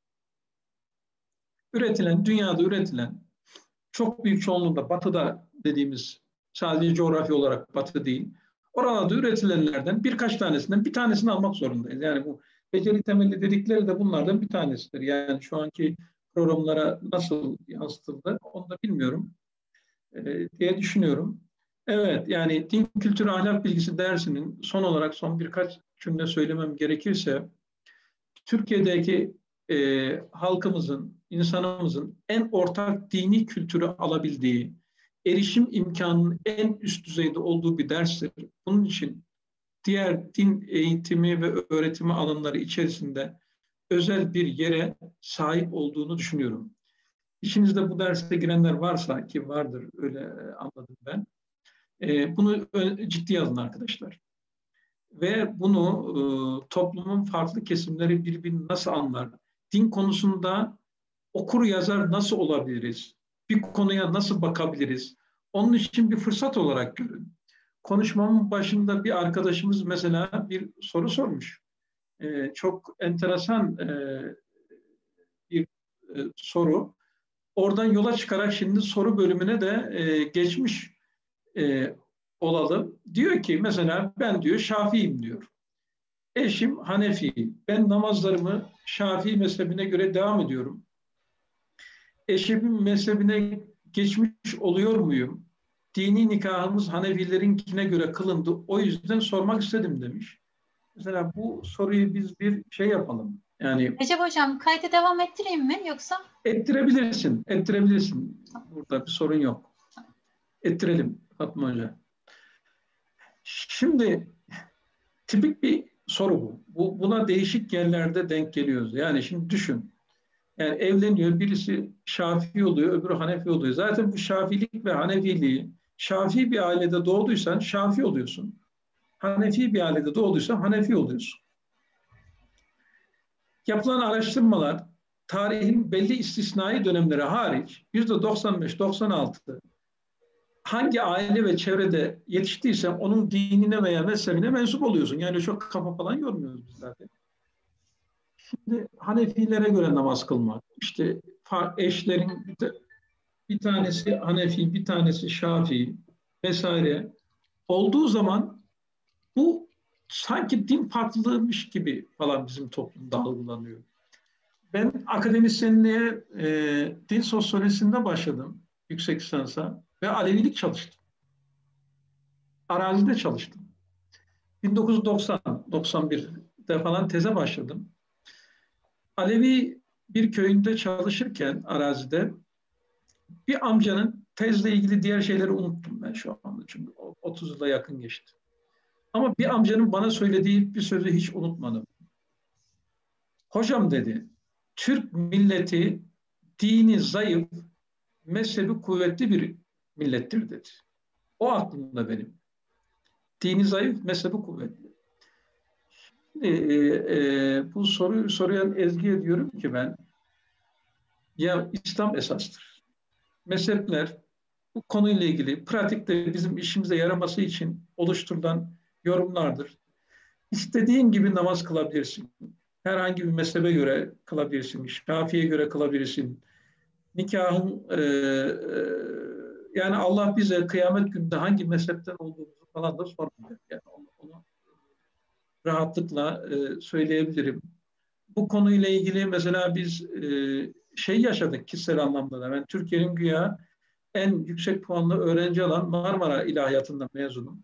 Üretilen, dünyada üretilen çok büyük çoğunluğunda Batı'da dediğimiz, sadece coğrafi olarak Batı değil, oralarda üretilenlerden birkaç tanesinden bir tanesini almak zorundayız. Yani bu beceri temelli dedikleri de bunlardan bir tanesidir. Yani şu anki programlara nasıl yansıtıldı onu da bilmiyorum e, diye düşünüyorum. Evet, yani din kültürü ahlak bilgisi dersinin son olarak son birkaç cümle söylemem gerekirse, Türkiye'deki e, halkımızın, insanımızın en ortak dini kültürü alabildiği, erişim imkanının en üst düzeyde olduğu bir derstir. Bunun için diğer din eğitimi ve öğretimi alanları içerisinde özel bir yere sahip olduğunu düşünüyorum. İçinizde bu derste girenler varsa, ki vardır öyle anladım ben, e, bunu ciddiye alın arkadaşlar. Ve bunu e, toplumun farklı kesimleri birbirini nasıl anlar? Din konusunda okur yazar nasıl olabiliriz? Bir konuya nasıl bakabiliriz? Onun için bir fırsat olarak görün. Konuşmamın başında bir arkadaşımız mesela bir soru sormuş. E, çok enteresan e, bir e, soru. Oradan yola çıkarak şimdi soru bölümüne de e, geçmiş e, olalım. Diyor ki mesela ben diyor Şafii'yim diyor. Eşim Hanefi. Ben namazlarımı Şafii mezhebine göre devam ediyorum. Eşimin mezhebine geçmiş oluyor muyum? Dini nikahımız Hanefilerinkine göre kılındı. O yüzden sormak istedim demiş. Mesela bu soruyu biz bir şey yapalım. Yani
Recep Hocam kaydı devam ettireyim mi yoksa?
ettirebilirsin. Ettirebilirsin. Burada bir sorun yok. Ettirelim Fatma Hoca. Şimdi tipik bir soru bu. bu. Buna değişik yerlerde denk geliyoruz. Yani şimdi düşün. Yani evleniyor, birisi Şafii oluyor, öbürü Hanefi oluyor. Zaten bu Şafilik ve Hanefiliği, Şafii bir ailede doğduysan Şafii oluyorsun. Hanefi bir ailede doğduysan Hanefi oluyorsun. Yapılan araştırmalar tarihin belli istisnai dönemleri hariç yüzde doksan beş doksan altı hangi aile ve çevrede yetiştiysen onun dinine veya mezhebine mensup oluyorsun. Yani çok kafa falan yormuyoruz biz zaten. Şimdi Hanefilere göre namaz kılmak, işte eşlerin bir tanesi Hanefi, bir tanesi Şafii vesaire olduğu zaman bu sanki din farklıymış gibi falan bizim toplumda algılanıyor. Ben akademisyenliğe e, din sosyolojisinde başladım yüksek lisansa ve Alevilik çalıştım. Arazide çalıştım. bin dokuz yüz doksan doksan birde falan teze başladım. Alevi bir köyünde çalışırken arazide bir amcanın tezle ilgili diğer şeyleri unuttum ben şu anda. Çünkü otuz yıla yakın geçti. Ama bir amcanın bana söylediği bir sözü hiç unutmadım. Hocam dedi, Türk milleti dini zayıf, mezhebi kuvvetli bir millettir dedi. O aklımda benim. Dini zayıf, mezhebi kuvvetli. E, e, bu soruyu soruyan Ezgi'ye diyorum ki ben, ya İslam esastır. Mezhepler bu konuyla ilgili pratikte bizim işimize yaraması için oluşturulan yorumlardır. İstediğin gibi namaz kılabilirsin. Herhangi bir mezhebe göre kılabilirsin. Şafii'ye göre kılabilirsin. Nikahın e, e, yani Allah bize kıyamet gününde hangi mezhepten olduğumuzu falan da sormuyor. Yani onu, onu rahatlıkla e, söyleyebilirim. Bu konuyla ilgili mesela biz e, şey yaşadık kişisel anlamda da. Ben Türkiye'nin güya en yüksek puanlı öğrenci alan Marmara İlahiyatından mezunum.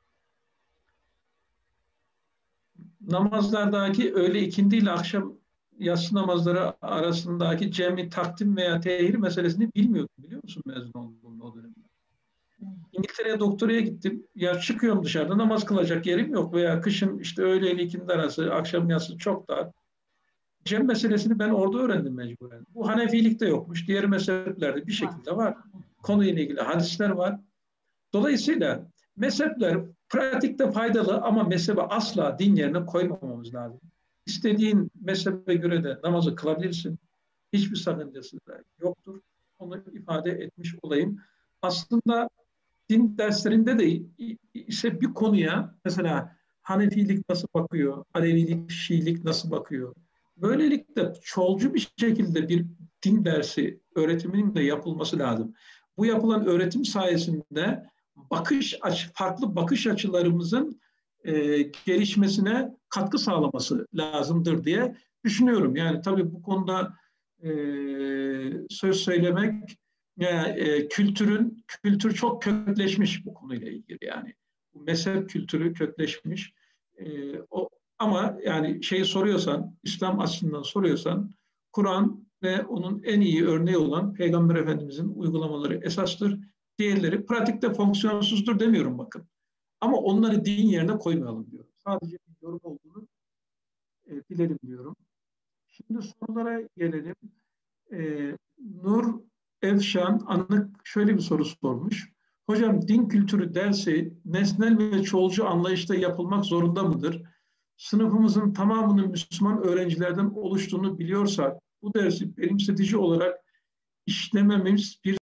Namazlardaki öğle ikindi ile akşam yatsı namazları arasındaki cemi takdim veya tehir meselesini bilmiyordum, biliyor musun mezun olduğum o dönemde. İngiltere'ye doktoraya gittim. Ya çıkıyorum dışarıda, namaz kılacak yerim yok veya kışın işte öğle ile ikindi arası, akşam yatsı çok dar. Cem meselesini ben orada öğrendim mecburen. Bu Hanefilikte yokmuş. Diğer mezheplerde bir şekilde var. Konuyla ilgili hadisler var. Dolayısıyla mezhepler pratikte faydalı ama mezhebe asla din yerine koymamamız lazım. İstediğin mezhebe göre de namazı kılabilirsin. Hiçbir sakıncası da yoktur. Onu ifade etmiş olayım. Aslında din derslerinde de ise bir konuya mesela Hanefilik nasıl bakıyor, Alevilik, Şiilik nasıl bakıyor? Böylelikle çoğulcu bir şekilde bir din dersi öğretiminin de yapılması lazım. Bu yapılan öğretim sayesinde bakış açı, farklı bakış açılarımızın e, gelişmesine katkı sağlaması lazımdır diye düşünüyorum. Yani tabii bu konuda e, söz söylemek, yani, e, kültürün kültür çok kökleşmiş bu konuyla ilgili, yani bu mezhep kültürü kökleşmiş. E, o ama yani şeyi soruyorsan, İslam açısından soruyorsan, Kur'an ve onun en iyi örneği olan Peygamber Efendimizin uygulamaları esastır. Diğerleri pratikte fonksiyonsuzdur demiyorum bakın. Ama onları din yerine koymayalım diyorum. Sadece bir yorum olduğunu e, bilelim diyorum. Şimdi sorulara gelelim. E, Nur Efşan Anık şöyle bir soru sormuş. Hocam, din kültürü dersi nesnel ve çoğulcu anlayışta yapılmak zorunda mıdır? Sınıfımızın tamamının Müslüman öğrencilerden oluştuğunu biliyorsak bu dersi benimsetici olarak işlememiz bir